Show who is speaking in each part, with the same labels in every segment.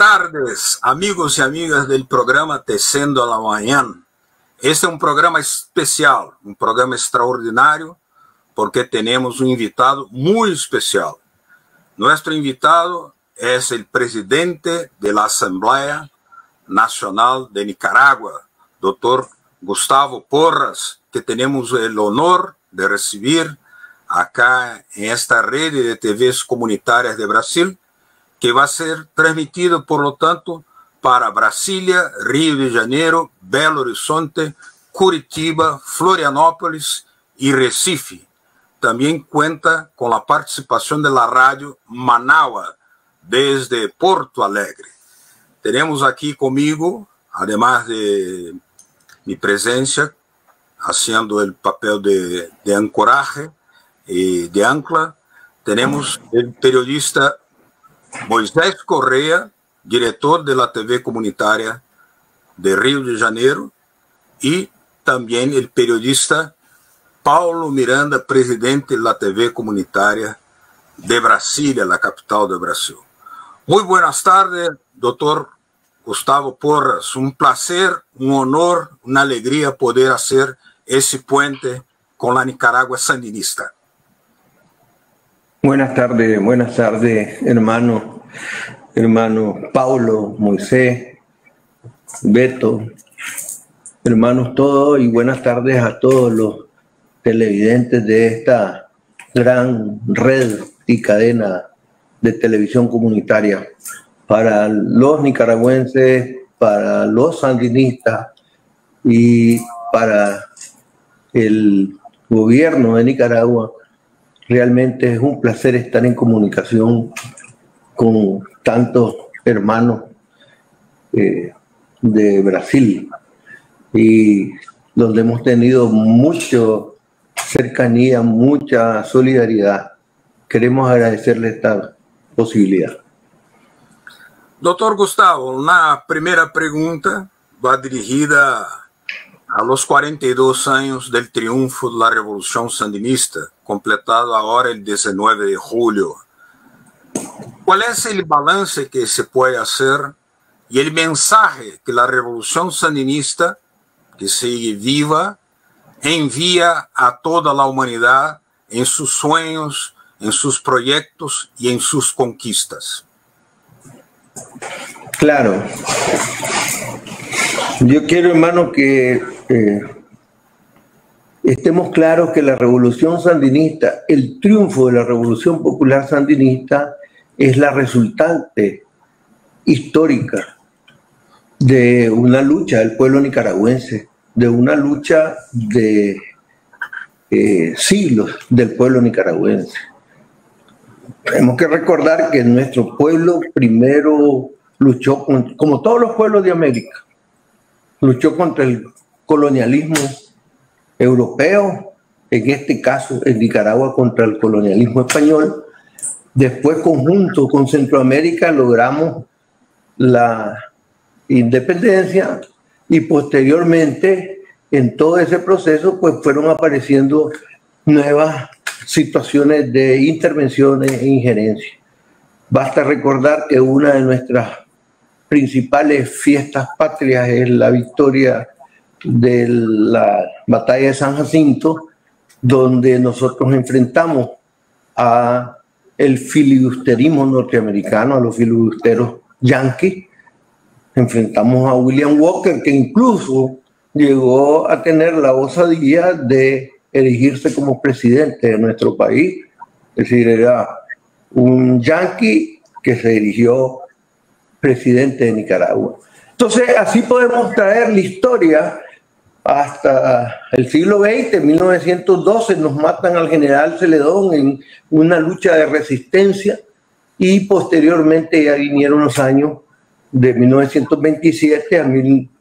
Speaker 1: tardes, amigos y amigas del programa Tecendo a la Mañana. Este es un programa especial, un programa extraordinario, porque tenemos un invitado muy especial. Nuestro invitado es el presidente de la Asamblea Nacional de Nicaragua, doctor Gustavo Porras, que tenemos el honor de recibir acá en esta red de TVs comunitarias de Brasil, que va a ser transmitido, por lo tanto, para Brasilia, Río de Janeiro, Belo Horizonte, Curitiba, Florianópolis y Recife. También cuenta con la participación de la radio Manaua desde Porto Alegre. Tenemos aquí conmigo, además de mi presencia, haciendo el papel de ancoraje y de ancla, tenemos el periodista Moisés Correa, director de la TV comunitaria de Río de Janeiro, y también el periodista Paulo Miranda, presidente de la TV comunitaria de Brasilia, la capital de Brasil. Muy buenas tardes, doctor Gustavo Porras. Un placer, un honor, una alegría poder hacer ese puente con la Nicaragua sandinista.
Speaker 2: Buenas tardes, hermano Paulo, Moisés, Beto, hermanos todos, y buenas tardes a todos los televidentes de esta gran red y cadena de televisión comunitaria. Para los nicaragüenses, para los sandinistas y para el gobierno de Nicaragua, realmente es un placer estar en comunicación con tantos hermanos de Brasil, y donde hemos tenido mucha cercanía, mucha solidaridad. Queremos agradecerle esta posibilidad.
Speaker 1: Doctor Gustavo, una primera pregunta va dirigida a los 42 años del triunfo de la Revolución Sandinista, completado ahora el 19 de julio. ¿Cuál es el balance que se puede hacer y el mensaje que la Revolución Sandinista, que sigue viva, envía a toda la humanidad en sus sueños, en sus proyectos y en sus conquistas?
Speaker 2: Claro. Yo quiero, hermano, que estemos claros que la Revolución Sandinista, el triunfo de la Revolución Popular Sandinista, es la resultante histórica de una lucha del pueblo nicaragüense, de una lucha de siglos del pueblo nicaragüense. Tenemos que recordar que nuestro pueblo primero luchó, como todos los pueblos de América, luchó contra el colonialismo europeo, en este caso en Nicaragua contra el colonialismo español. Después, conjunto con Centroamérica, logramos la independencia, y posteriormente en todo ese proceso pues fueron apareciendo nuevas situaciones de intervenciones e injerencia. Basta recordar que una de nuestras principales fiestas patrias es la victoria de la batalla de San Jacinto, donde nosotros enfrentamos a el filibusterismo norteamericano, a los filibusteros yanquis. Enfrentamos a William Walker, que incluso llegó a tener la osadía de erigirse como presidente de nuestro país. Es decir, era un yanqui que se erigió presidente de Nicaragua. Entonces, así podemos traer la historia hasta el siglo XX. En 1912 nos matan al general Celedón en una lucha de resistencia, y posteriormente ya vinieron los años de 1927 a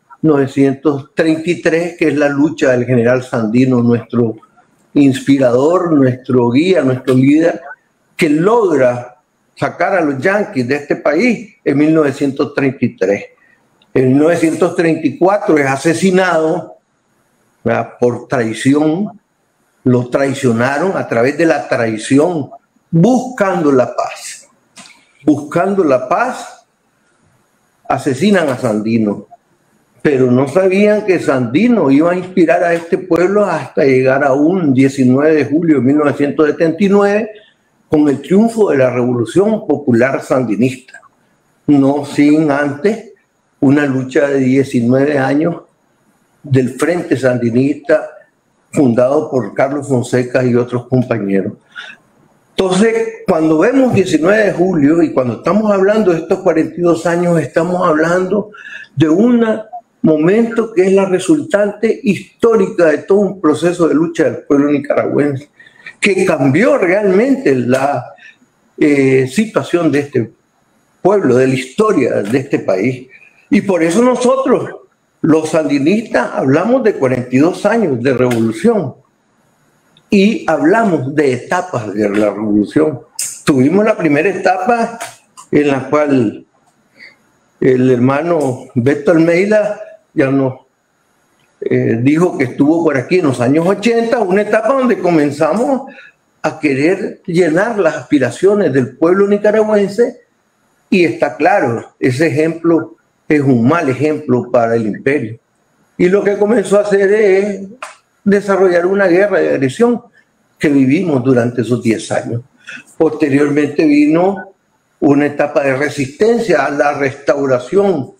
Speaker 2: 1933, que es la lucha del general Sandino, nuestro inspirador, nuestro guía, nuestro líder, que logra sacar a los yanquis de este país en 1933. En 1934 es asesinado, ¿verdad?, por traición. Lo traicionaron a través de la traición, buscando la paz. Buscando la paz, asesinan a Sandino, pero no sabían que Sandino iba a inspirar a este pueblo hasta llegar a un 19 de julio de 1979 con el triunfo de la Revolución Popular Sandinista, no sin antes una lucha de 19 años del Frente Sandinista fundado por Carlos Fonseca y otros compañeros. Entonces, cuando vemos 19 de julio y cuando estamos hablando de estos 42 años, estamos hablando de un momento que es la resultante histórica de todo un proceso de lucha del pueblo nicaragüense, que cambió realmente la situación de este pueblo, de la historia de este país. Y por eso nosotros, los sandinistas, hablamos de 42 años de revolución y hablamos de etapas de la revolución. Tuvimos la primera etapa en la cual el hermano Beto Almeida ya nos dijo que estuvo por aquí en los años 80, una etapa donde comenzamos a querer llenar las aspiraciones del pueblo nicaragüense, y está claro, ese ejemplo es un mal ejemplo para el imperio. Y lo que comenzó a hacer es desarrollar una guerra de agresión que vivimos durante esos 10 años. Posteriormente vino una etapa de resistencia a la restauración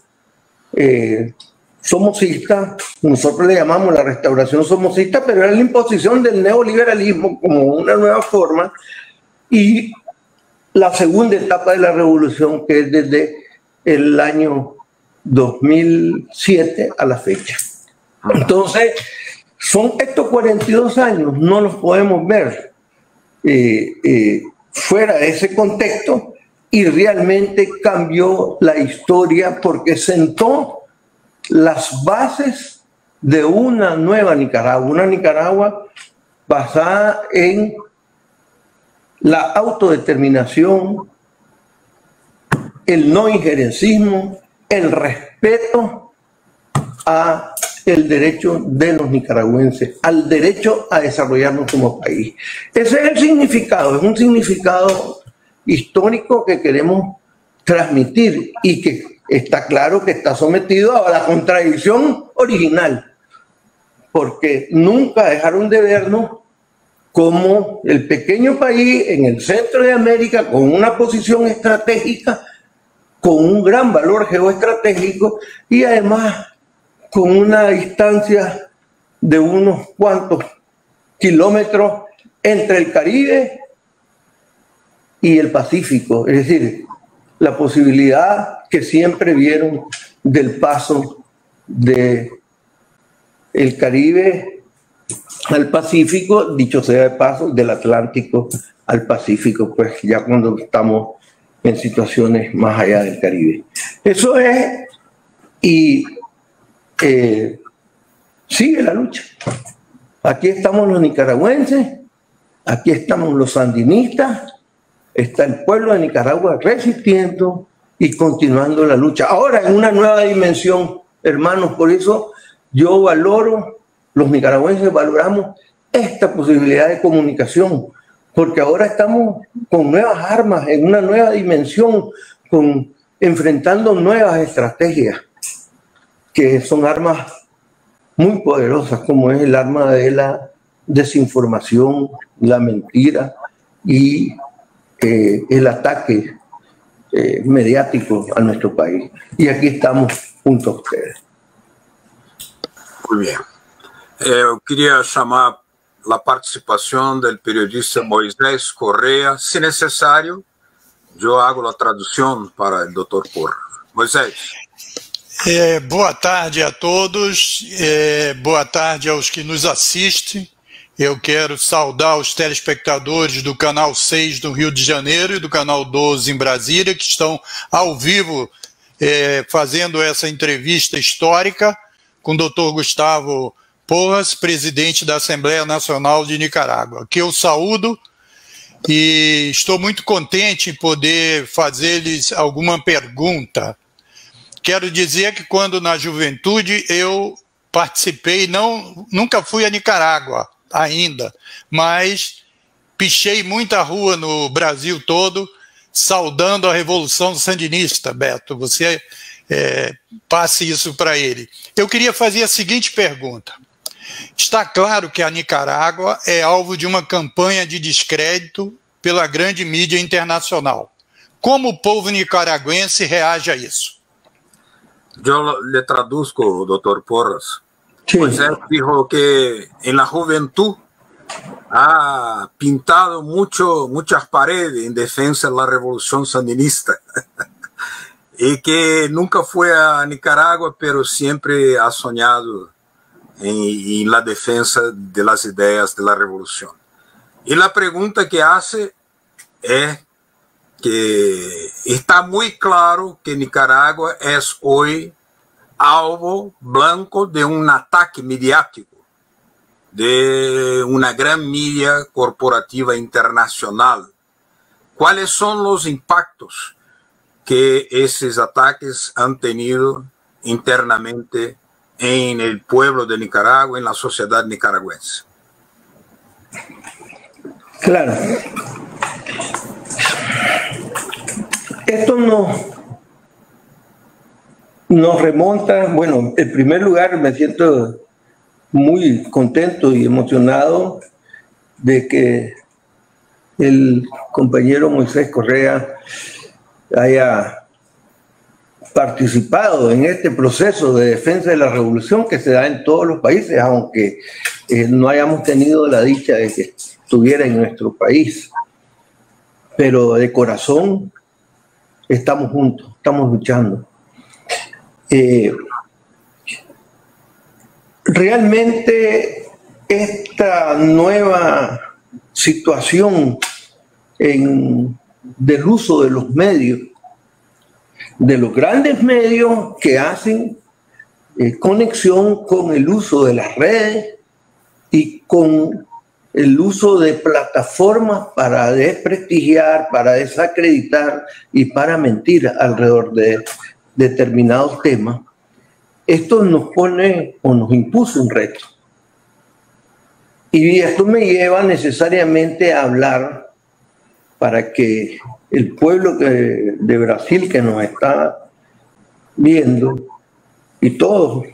Speaker 2: somocista. Nosotros le llamamos la restauración somocista, pero era la imposición del neoliberalismo como una nueva forma. Y la segunda etapa de la revolución, que es desde el año 2007 a la fecha. Entonces, son estos 42 años, no los podemos ver fuera de ese contexto, y realmente cambió la historia porque sentó las bases de una nueva Nicaragua, una Nicaragua basada en la autodeterminación, el no injerencismo, el respeto a el derecho de los nicaragüenses, al derecho a desarrollarnos como país. Ese es el significado, es un significado histórico que queremos transmitir y que está claro que está sometido a la contradicción original, porque nunca dejaron de vernos como el pequeño país en el centro de América con una posición estratégica, con un gran valor geoestratégico y además con una distancia de unos cuantos kilómetros entre el Caribe y el Pacífico, es decir, la posibilidad que siempre vieron del paso del Caribe al Pacífico, dicho sea de paso, del Atlántico al Pacífico, pues ya cuando estamos en situaciones más allá del Caribe. Eso es, y sigue la lucha. Aquí estamos los nicaragüenses, aquí estamos los sandinistas, está el pueblo de Nicaragua resistiendo y continuando la lucha. Ahora en una nueva dimensión, hermanos, por eso yo valoro, los nicaragüenses valoramos esta posibilidad de comunicación, porque ahora estamos con nuevas armas, en una nueva dimensión, enfrentando nuevas estrategias, que son armas muy poderosas, como es el arma de la desinformación, la mentira y el ataque mediático a nuestro país. Y aquí estamos junto a ustedes.
Speaker 1: Muy bien. Eu queria chamar a participação do periodista Moisés Correa. Se necessário, eu hago a tradução para o Dr. Porra. Moisés.
Speaker 3: Boa tarde a todos, boa tarde aos que nos assistem. Eu quero saudar os telespectadores do Canal 6 do Rio de Janeiro e do Canal 12 em Brasília, que estão ao vivo fazendo essa entrevista histórica com o Dr. Gustavo Porras, presidente da Assembleia Nacional de Nicarágua, que eu saúdo e estou muito contente em poder fazer-lhes alguma pergunta. Quero dizer que quando na juventude eu participei, nunca fui a Nicarágua ainda, mas pichei muita rua no Brasil todo, saudando a Revolução Sandinista, Beto. Você passe isso para ele. Eu queria fazer a seguinte pergunta. Está claro que a Nicarágua é alvo de uma campanha de descrédito pela grande mídia internacional. Como o povo nicaragüense reage a isso?
Speaker 1: Eu le traduzco, doutor Porras.
Speaker 2: Sí.
Speaker 1: Moisés dijo que en la juventud ha pintado muchas paredes en defensa de la revolución sandinista y que nunca fue a Nicaragua, pero siempre ha soñado en la defensa de las ideas de la revolución. Y la pregunta que hace es que está muy claro que Nicaragua es hoy alvo blanco de un ataque mediático de una gran media corporativa internacional. ¿Cuáles son los impactos que esos ataques han tenido internamente en el pueblo de Nicaragua, en la sociedad nicaragüense?
Speaker 2: Claro. Esto nos remonta, bueno, en primer lugar me siento muy contento y emocionado de que el compañero Moisés Correa haya participado en este proceso de defensa de la revolución que se da en todos los países, aunque no hayamos tenido la dicha de que estuviera en nuestro país. Pero de corazón estamos juntos, estamos luchando. Realmente esta nueva situación del uso de los medios, de los grandes medios que hacen conexión con el uso de las redes y con el uso de plataformas para desprestigiar, para desacreditar y para mentir alrededor de determinados temas, esto nos pone o nos impuso un reto. Y esto me lleva necesariamente a hablar para que el pueblo de Brasil que nos está viendo y todos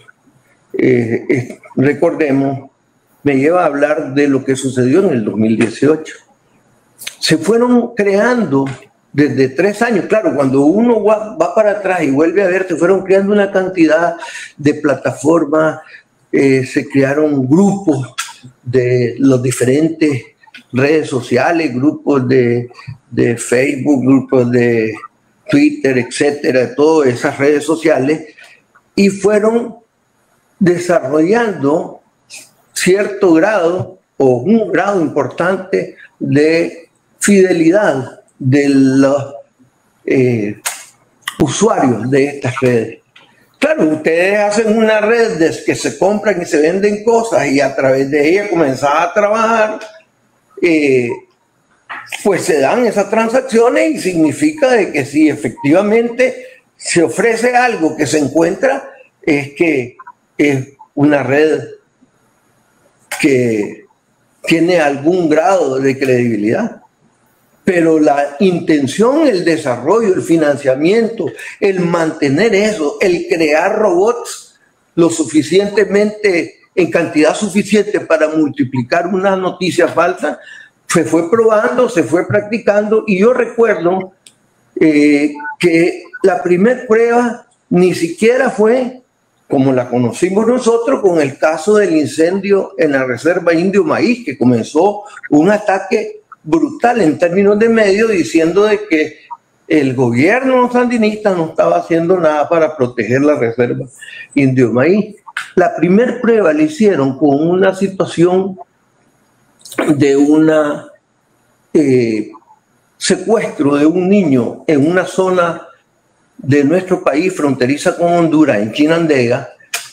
Speaker 2: recordemos, me lleva a hablar de lo que sucedió en el 2018. Se fueron creando desde 3 años, claro, cuando uno va para atrás y vuelve a ver, se fueron creando una cantidad de plataformas, se crearon grupos de las diferentes redes sociales, grupos de Facebook, grupos de Twitter, etcétera, todas esas redes sociales, y fueron desarrollando cierto grado o un grado importante de fidelidad de los usuarios de estas redes. Claro, ustedes hacen una red de que se compran y se venden cosas y a través de ella comenzar a trabajar, pues se dan esas transacciones y significa de que si efectivamente se ofrece algo que se encuentra, es que es una red que tiene algún grado de credibilidad. Pero la intención, el desarrollo, el financiamiento, el mantener eso, el crear robots lo suficientemente, en cantidad suficiente para multiplicar una noticia falsa, se fue probando, se fue practicando. Y yo recuerdo que la primera prueba ni siquiera fue como la conocimos nosotros con el caso del incendio en la Reserva Indio Maíz, que comenzó un ataque brutal en términos de medios diciendo de que el gobierno sandinista no estaba haciendo nada para proteger la Reserva Indio Maíz. La primera prueba la hicieron con una situación de un secuestro de un niño en una zona de nuestro país fronteriza con Honduras, en Chinandega,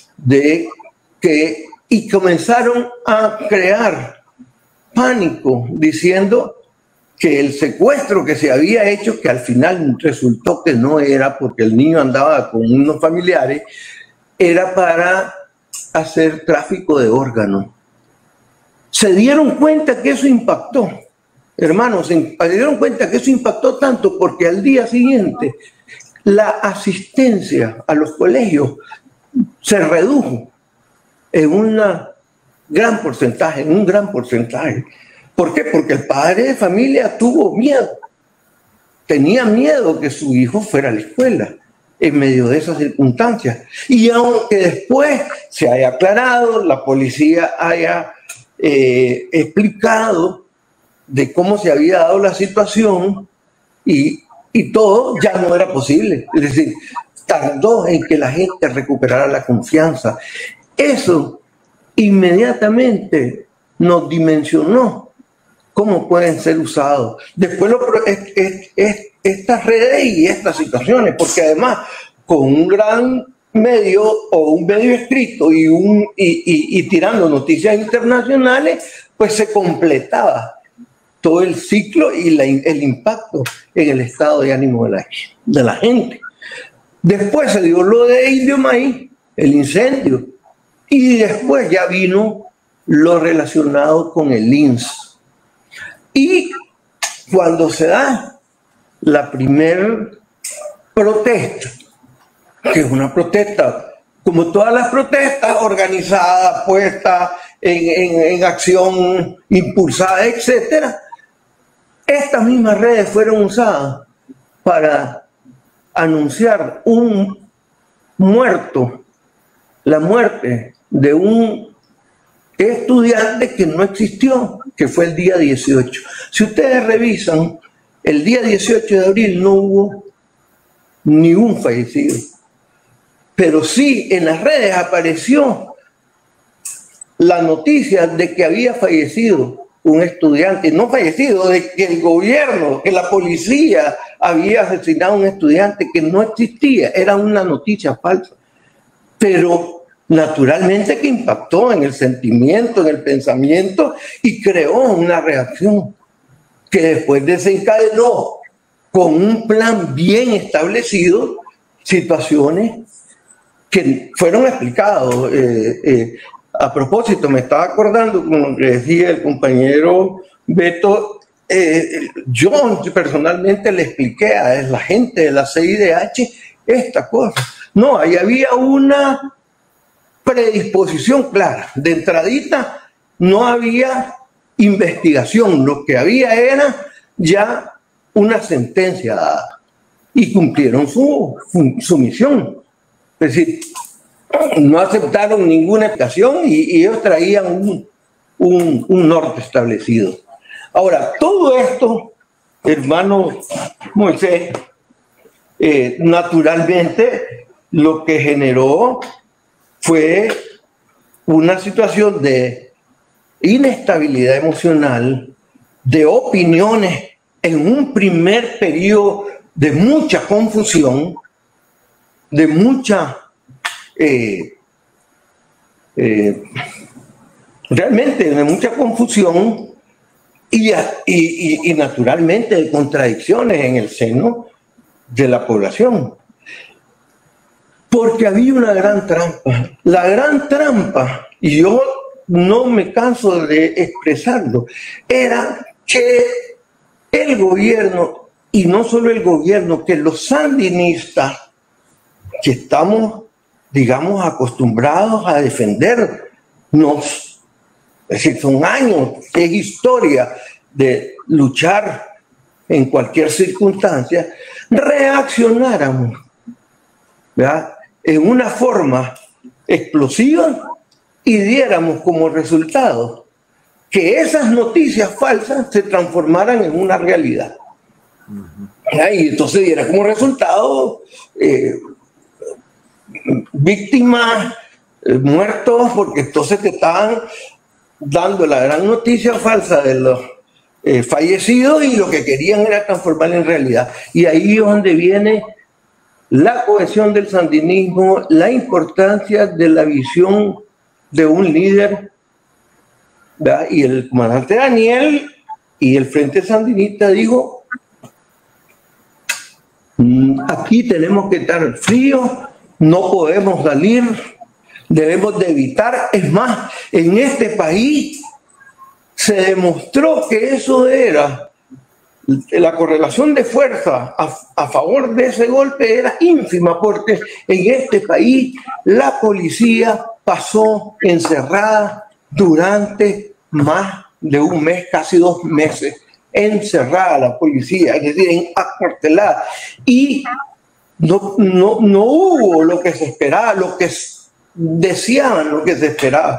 Speaker 2: y comenzaron a crear pánico diciendo que el secuestro que se había hecho, que al final resultó que no era porque el niño andaba con unos familiares, era para hacer tráfico de órganos. Se dieron cuenta que eso impactó, hermanos, se dieron cuenta que eso impactó tanto porque al día siguiente la asistencia a los colegios se redujo en un gran porcentaje. ¿Por qué? Porque el padre de familia tuvo miedo. Tenía miedo que su hijo fuera a la escuela en medio de esas circunstancias. Y aunque después se haya aclarado, la policía haya explicado de cómo se había dado la situación y todo, ya no era posible. Es decir, tardó en que la gente recuperara la confianza. Eso inmediatamente nos dimensionó cómo pueden ser usados. Después estas redes y estas situaciones, porque además con un gran medio o un medio escrito y tirando noticias internacionales, pues se completaba todo el ciclo y el impacto en el estado de ánimo de la gente. Después se dio lo de Indio Maíz, el incendio, y después ya vino lo relacionado con el INS. Y cuando se da la primera protesta, que es una protesta, como todas las protestas, organizada, puesta en acción, impulsada, etcétera, estas mismas redes fueron usadas para anunciar la muerte de un estudiante que no existió, que fue el día 18. Si ustedes revisan, el día 18 de abril no hubo ni un fallecido, pero sí en las redes apareció la noticia de que había fallecido un estudiante, no fallecido, de que el gobierno, que la policía había asesinado a un estudiante que no existía. Era una noticia falsa, pero naturalmente que impactó en el sentimiento, en el pensamiento y creó una reacción que después desencadenó con un plan bien establecido situaciones que fueron explicadas. A propósito, me estaba acordando, como decía el compañero Beto, yo personalmente le expliqué a la gente de la CIDH esta cosa. No, ahí había una predisposición clara. De entradita no había investigación, lo que había era ya una sentencia dada y cumplieron su misión. Es decir, no aceptaron ninguna explicación y ellos traían un norte establecido. Ahora, todo esto, hermano Moisés, naturalmente lo que generó fue una situación de inestabilidad emocional, de opiniones en un primer periodo de mucha confusión, de mucha realmente de mucha confusión y naturalmente de contradicciones en el seno de la población, porque había una gran trampa. La gran trampa, y yo no me canso de expresarlo, era que el gobierno, y no solo el gobierno, que los sandinistas, que estamos, digamos, acostumbrados a defendernos, es decir, son años, es historia de luchar en cualquier circunstancia, reaccionáramos, ¿verdad?, en una forma explosiva y diéramos como resultado que esas noticias falsas se transformaran en una realidad. Y entonces diera como resultado víctimas, muertos, porque entonces te estaban dando la gran noticia falsa de los fallecidos y lo que querían era transformarla en realidad. Y ahí es donde viene la cohesión del sandinismo, la importancia de la visión de un líder, ¿verdad? Y el comandante Daniel y el Frente Sandinista dijo: aquí tenemos que estar fríos, no podemos salir, debemos de evitar. Es más, en este país se demostró que eso era la correlación de fuerza a favor de ese golpe era ínfima, porque en este país la policía pasó encerrada durante más de un mes, casi 2 meses, encerrada la policía, es decir, acuartelada. Y no hubo lo que se esperaba, lo que deseaban, lo que se esperaba.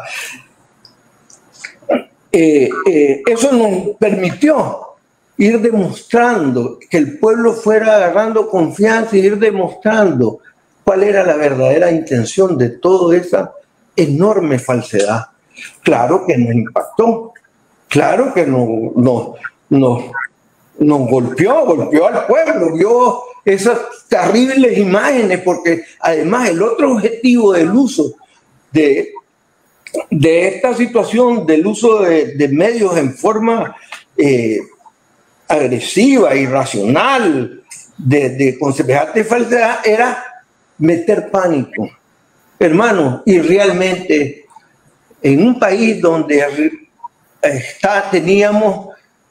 Speaker 2: Eso nos permitió ir demostrando que el pueblo fuera agarrando confianza y ir demostrando cuál era la verdadera intención de toda esa enorme falsedad. Claro que nos impactó, claro que nos golpeó al pueblo, vio esas terribles imágenes, porque además el otro objetivo del uso de esta situación, del uso de medios en forma agresiva, irracional, con semejante falsedad, era meter pánico. Hermano, y realmente en un país donde teníamos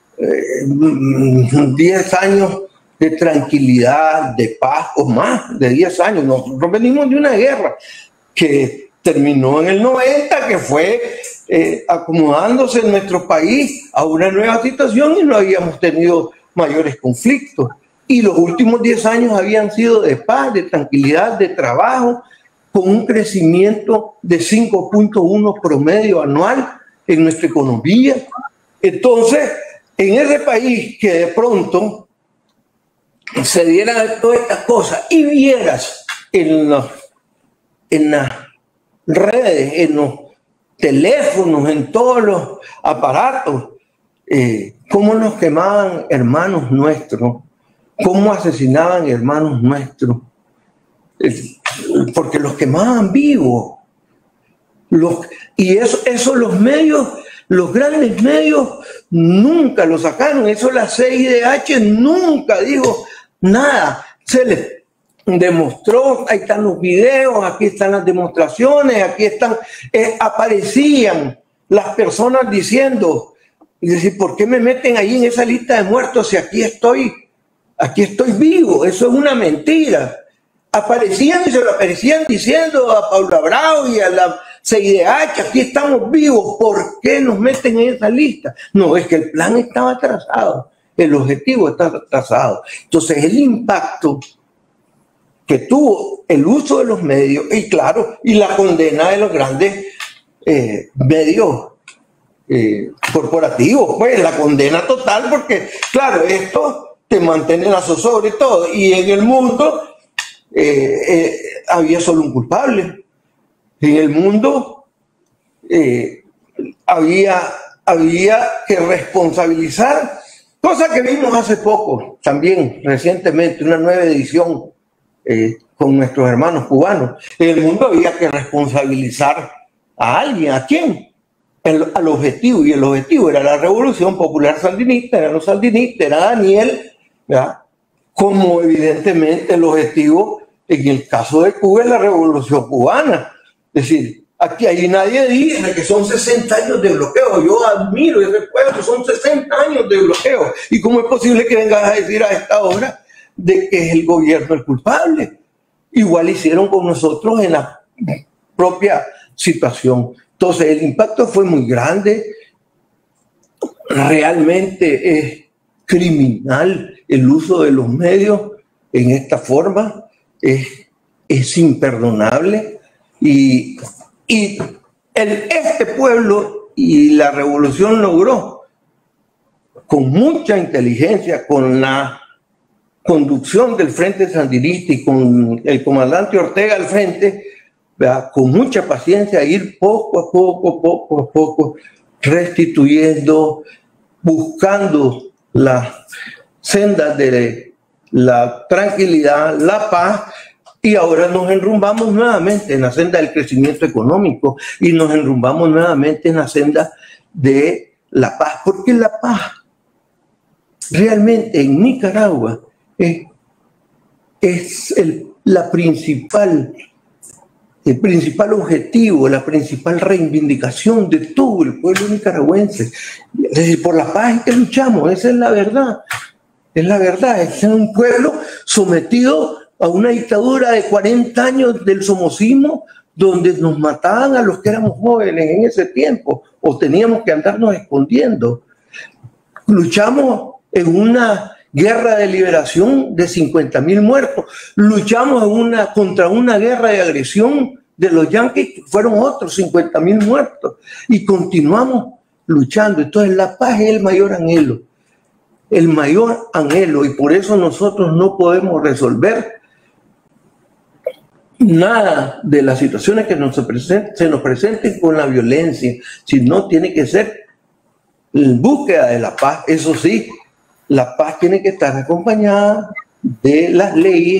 Speaker 2: 10 años de tranquilidad, de paz, o más de 10 años. Nosotros venimos de una guerra que terminó en el 90, que fue acomodándose en nuestro país a una nueva situación y no habíamos tenido mayores conflictos. Y los últimos 10 años habían sido de paz, de tranquilidad, de trabajo, con un crecimiento de 5.1 promedio anual en nuestra economía. Entonces, en ese país que de pronto se diera todas estas cosas y vieras en las redes, en los teléfonos, en todos los aparatos, cómo nos quemaban hermanos nuestros, cómo asesinaban hermanos nuestros, porque los quemaban vivos. Y eso los medios, los grandes medios, nunca lo sacaron. Eso la CIDH nunca dijo nada. Se les demostró, ahí están los videos, aquí están las demostraciones, aquí están, aparecían las personas diciendo, y decir, ¿por qué me meten ahí en esa lista de muertos si aquí estoy vivo? Eso es una mentira. Aparecían y se lo aparecían diciendo a Paula Bravo y a la CIDH, aquí estamos vivos, ¿por qué nos meten en esa lista? No, es que el plan estaba atrasado, el objetivo estaba atrasado. Entonces el impacto que tuvo el uso de los medios, y claro, y la condena de los grandes medios corporativos, pues la condena total, porque claro, esto te mantiene la zozobra y todo, y en el mundo había solo un culpable. En el mundo había que responsabilizar, cosa que vimos hace poco, también recientemente, una nueva edición con nuestros hermanos cubanos. En el mundo había que responsabilizar a alguien. ¿A quién? Al objetivo, y el objetivo era la Revolución Popular Sandinista, eran los sandinistas, era Daniel, ¿verdad? Como evidentemente el objetivo en el caso de Cuba es la Revolución Cubana. Es decir, aquí ahí nadie dice que son 60 años de bloqueo. Yo admiro ese pueblo, son 60 años de bloqueo. ¿Y cómo es posible que vengas a decir a esta hora de que es el gobierno el culpable? Igual hicieron con nosotros en la propia situación. Entonces el impacto fue muy grande. Realmente es criminal el uso de los medios en esta forma. Es imperdonable. Y este pueblo y la revolución logró, con mucha inteligencia, con la conducción del Frente Sandinista y con el comandante Ortega al frente, ¿verdad?, con mucha paciencia, ir poco a poco, restituyendo, buscando las sendas de la tranquilidad, la paz. Y ahora nos enrumbamos nuevamente en la senda del crecimiento económico y nos enrumbamos nuevamente en la senda de la paz, porque la paz realmente en Nicaragua es el principal objetivo, la principal reivindicación de todo el pueblo nicaragüense. Es decir, por la paz es que luchamos, esa es la verdad. es la verdad. Es un pueblo sometido a una dictadura de 40 años del somocismo, donde nos mataban a los que éramos jóvenes en ese tiempo, o teníamos que andarnos escondiendo. Luchamos en una guerra de liberación de 50.000 muertos. Luchamos contra una guerra de agresión de los yanquis, fueron otros 50.000 muertos. Y continuamos luchando. Entonces la paz es el mayor anhelo. El mayor anhelo. Y por eso nosotros no podemos resolver nada de las situaciones que se nos presenten con la violencia, sino tiene que ser en búsqueda de la paz. Eso sí, la paz tiene que estar acompañada de las leyes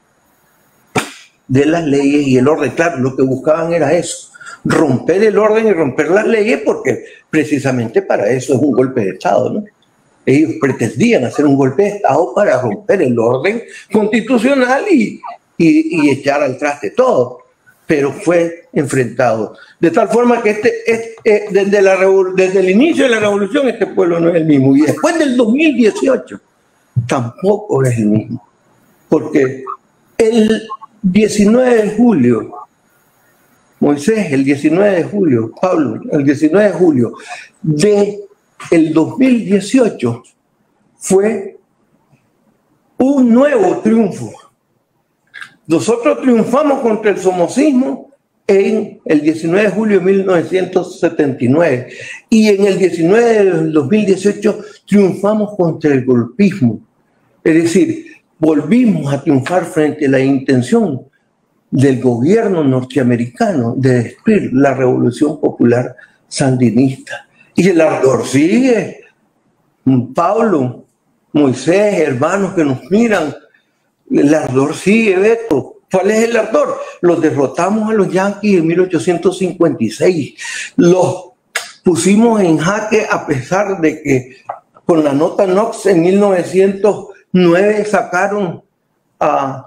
Speaker 2: y el orden. Claro, lo que buscaban era eso, romper el orden y romper las leyes, porque precisamente para eso es un golpe de Estado, ¿no? Ellos pretendían hacer un golpe de Estado para romper el orden constitucional y echar al traste todo, pero fue enfrentado. De tal forma que desde el inicio de la revolución este pueblo no es el mismo. Y después del 2018 tampoco es el mismo. Porque el 19 de julio, Moisés, el 19 de julio, Pablo, el 19 de julio del 2018 fue un nuevo triunfo. Nosotros triunfamos contra el somocismo en el 19 de julio de 1979 y en el 19 del 2018 triunfamos contra el golpismo. Es decir, volvimos a triunfar frente a la intención del gobierno norteamericano de destruir la Revolución Popular Sandinista. Y el ardor sigue. Pablo, Moisés, hermanos que nos miran, el ardor sigue, Beto. ¿Cuál es el ardor? Los derrotamos a los yanquis en 1856. Los pusimos en jaque a pesar de que con la nota Knox en 1909 sacaron al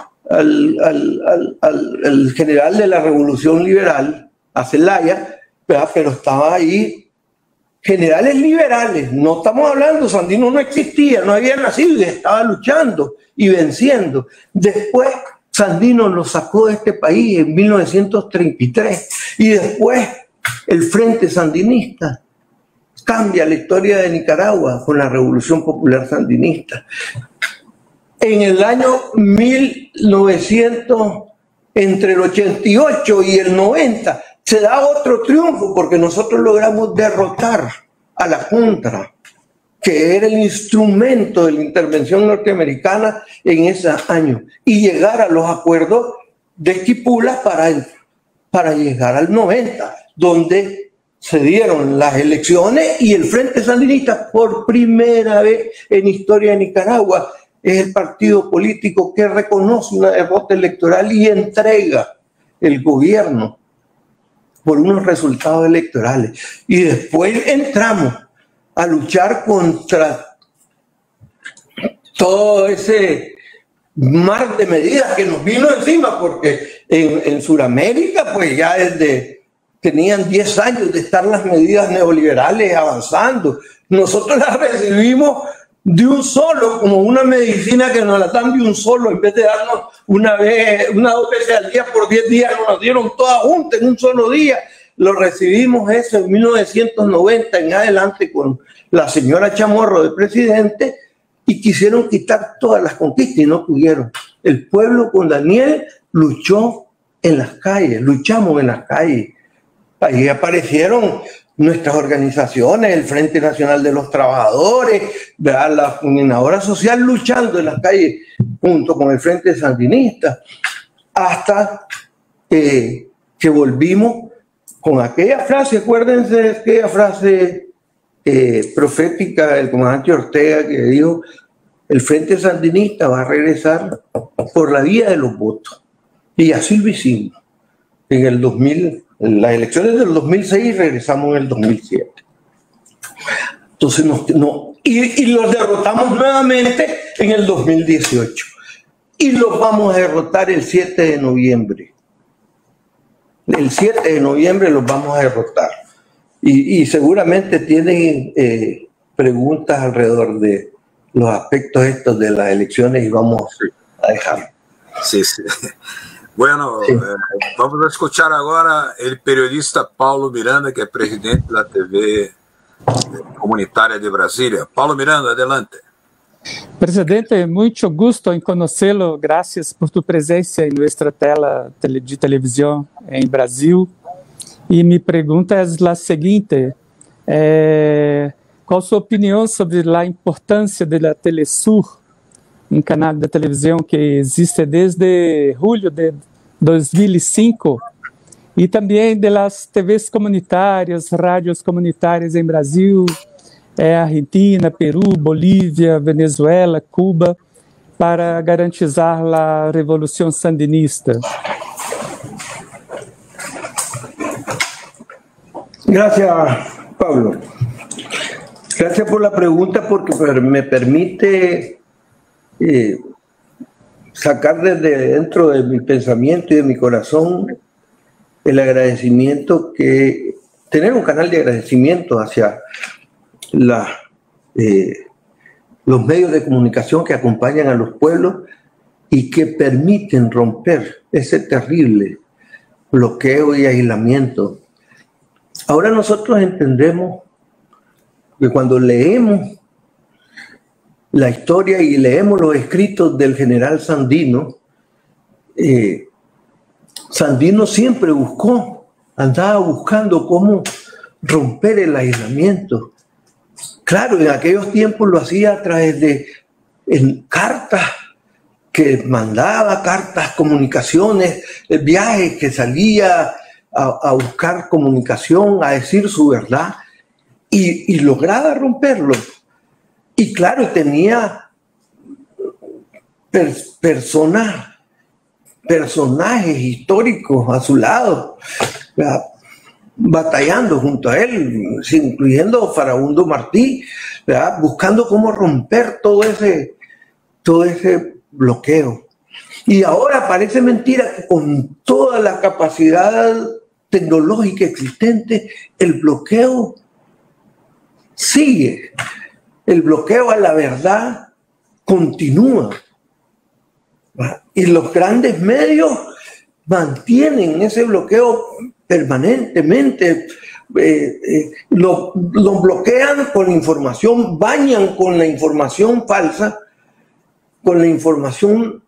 Speaker 2: general de la Revolución Liberal, a Zelaya, pero estaba ahí generales liberales. No estamos hablando, Sandino no existía, no había nacido y estaba luchando y venciendo. Después Sandino lo sacó de este país en 1933 y después el Frente Sandinista cambia la historia de Nicaragua con la Revolución Popular Sandinista. En el año 1900, entre el 88 y el 90, se da otro triunfo porque nosotros logramos derrotar a la Junta, que era el instrumento de la intervención norteamericana en ese año, y llegar a los acuerdos de Esquipulas para llegar al 90, donde se dieron las elecciones y el Frente Sandinista, por primera vez en historia de Nicaragua, es el partido político que reconoce una derrota electoral y entrega el gobierno por unos resultados electorales. Y después entramos a luchar contra todo ese mar de medidas que nos vino encima, porque en Sudamérica pues ya tenían 10 años de estar las medidas neoliberales avanzando. Nosotros las recibimos de un solo, como una medicina que nos la dan de un solo, en vez de darnos una dos veces al día por 10 días, nos dieron todas juntas en un solo día. Lo recibimos eso en 1990 en adelante con la señora Chamorro de presidente y quisieron quitar todas las conquistas y no pudieron. El pueblo con Daniel luchó en las calles, luchamos en las calles. Ahí aparecieron nuestras organizaciones, el Frente Nacional de los Trabajadores, la Coordinadora Social luchando en las calles junto con el Frente Sandinista, hasta que volvimos con aquella frase, acuérdense de aquella frase profética del comandante Ortega que dijo: el Frente Sandinista va a regresar por la vía de los votos. Y así lo hicimos. En el 2000, en las elecciones del 2006 regresamos en el 2007. Entonces y los derrotamos nuevamente en el 2018. Y los vamos a derrotar el 7 de noviembre. El 7 de noviembre los vamos a derrotar. Y seguramente tienen preguntas alrededor de los aspectos estos de las elecciones y vamos a dejarlo.
Speaker 1: Sí, sí. Bueno, sí. Vamos a escuchar ahora el periodista Paulo Miranda, que es presidente de la TV comunitaria de Brasilia. Paulo Miranda, adelante.
Speaker 4: Presidente, muito gusto em conhecê-lo. Graças por tu presença em nossa tela de televisão em Brasil. E minha pergunta é a seguinte: qual a sua opinião sobre a importância da Telesur, um canal de televisão que existe desde julho de 2005, e também das TVs comunitárias, rádios comunitárias em Brasil, Argentina, Peru, Bolívia, Venezuela, Cuba, para garantizar a revolução sandinista?
Speaker 2: Gracias, Pablo. Gracias por la pregunta, porque me permite sacar desde dentro de mi pensamiento y de mi corazón el agradecimiento tener un canal de agradecimiento hacia los medios de comunicación que acompañan a los pueblos y que permiten romper ese terrible bloqueo y aislamiento. Ahora nosotros entendemos que cuando leemos la historia y leemos los escritos del general Sandino, Sandino siempre andaba buscando cómo romper el aislamiento. Claro, en aquellos tiempos lo hacía a través de cartas que mandaba, cartas, comunicaciones, viajes que salía a buscar comunicación, a decir su verdad y lograba romperlo. Y claro, tenía personajes históricos a su lado, ¿verdad?, batallando junto a él, incluyendo Farabundo Martí, ¿verdad?, buscando cómo romper todo ese bloqueo. Y ahora parece mentira que con toda la capacidad tecnológica existente, el bloqueo sigue. El bloqueo a la verdad continúa. Y los grandes medios mantienen ese bloqueo permanentemente. Lo bloquean con información, bañan con la información falsa, con la información,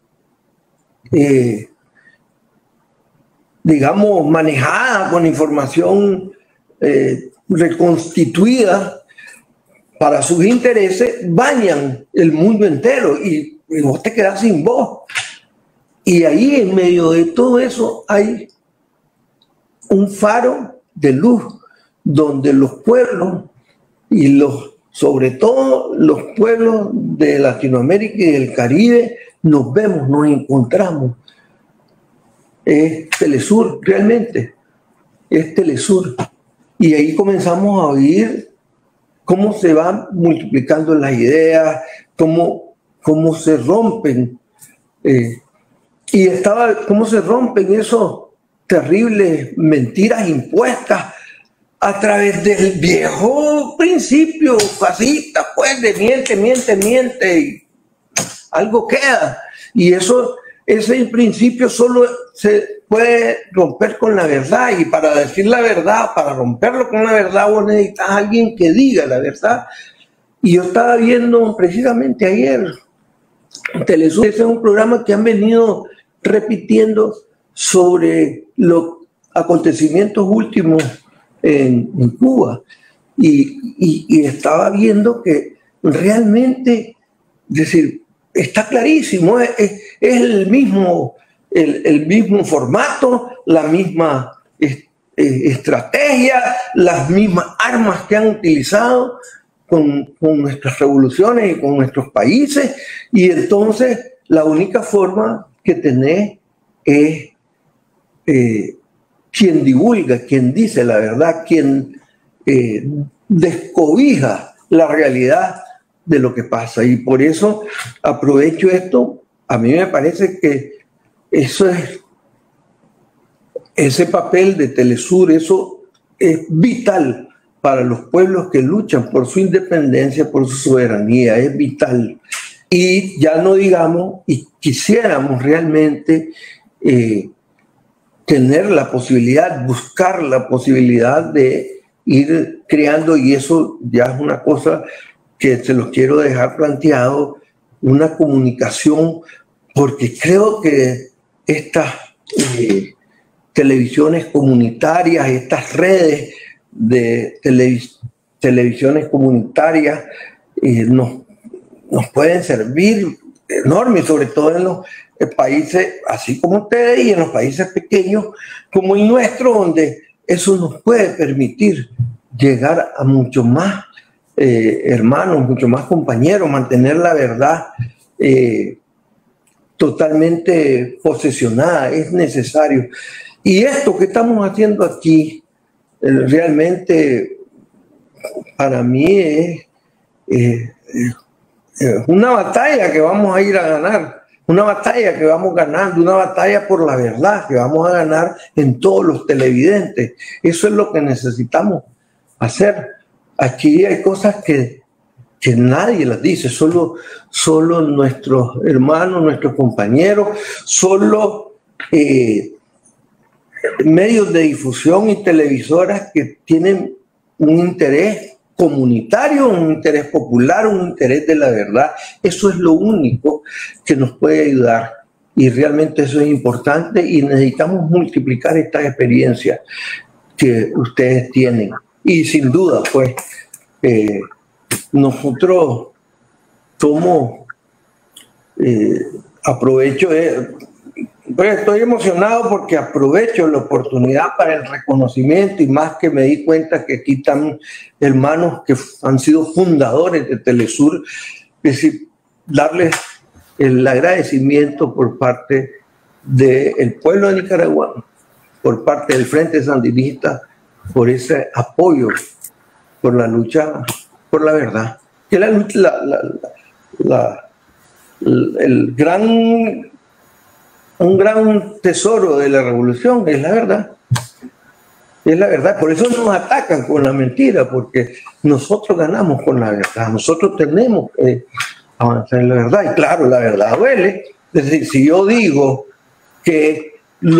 Speaker 2: digamos, manejada, con información reconstituida para sus intereses, bañan el mundo entero y vos te quedás sin voz. Y ahí en medio de todo eso hay un faro de luz donde los pueblos y sobre todo los pueblos de Latinoamérica y del Caribe nos vemos, nos encontramos. Es Telesur, realmente, es Telesur. Y ahí comenzamos a oír cómo se van multiplicando las ideas, cómo se rompen, cómo se rompen esos terribles mentiras impuestas a través del viejo principio fascista, pues, de miente, y algo queda. Y ese principio solo se puede romper con la verdad, y para decir la verdad, para romperlo con la verdad, vos necesitas a alguien que diga la verdad. Y yo estaba viendo precisamente ayer Telesur, ese es un programa que han venido repitiendo sobre los acontecimientos últimos en Cuba, y estaba viendo que realmente, es decir, está clarísimo, es el mismo formato, la misma estrategia, las mismas armas que han utilizado con nuestras revoluciones y con nuestros países, y entonces la única forma que tenés es quien divulga, quien dice la verdad, quien descobija la realidad de lo que pasa. Y por eso aprovecho esto. A mí me parece que eso es ese papel de Telesur, eso es vital para los pueblos que luchan por su independencia, por su soberanía, es vital. Y ya no digamos, y quisiéramos realmente tener la posibilidad, buscar la posibilidad de ir creando, y eso ya es una cosa que se los quiero dejar planteado, una comunicación, porque creo que estas televisiones comunitarias, estas redes de televisiones comunitarias nos pueden servir enorme, sobre todo en los países así como ustedes y en los países pequeños como el nuestro, donde eso nos puede permitir llegar a mucho más hermanos, mucho más compañeros, mantener la verdad totalmente posesionada. Es necesario. Y esto que estamos haciendo aquí realmente para mí es una batalla que vamos a ir a ganar, una batalla que vamos ganando, una batalla por la verdad que vamos a ganar en todos los televidentes. Eso es lo que necesitamos hacer. Aquí hay cosas que nadie las dice, solo nuestros hermanos, nuestros compañeros, solo medios de difusión y televisoras que tienen un interés comunitario, un interés popular, un interés de la verdad. Eso es lo único que nos puede ayudar, y realmente eso es importante, y necesitamos multiplicar estas experiencias que ustedes tienen. Y sin duda, pues, nosotros somos, aprovecho, pues estoy emocionado porque aprovecho la oportunidad para el reconocimiento, y más que me di cuenta que aquí están hermanos que han sido fundadores de Telesur, es decir, darles el agradecimiento por parte del pueblo de Nicaragua, por parte del Frente Sandinista, por ese apoyo, por la lucha por la verdad, que un gran tesoro de la revolución es la verdad. Es la verdad. Por eso nos atacan con la mentira, porque nosotros ganamos con la verdad. Nosotros tenemos que avanzar en la verdad. Y claro, la verdad duele. Es decir, si yo digo que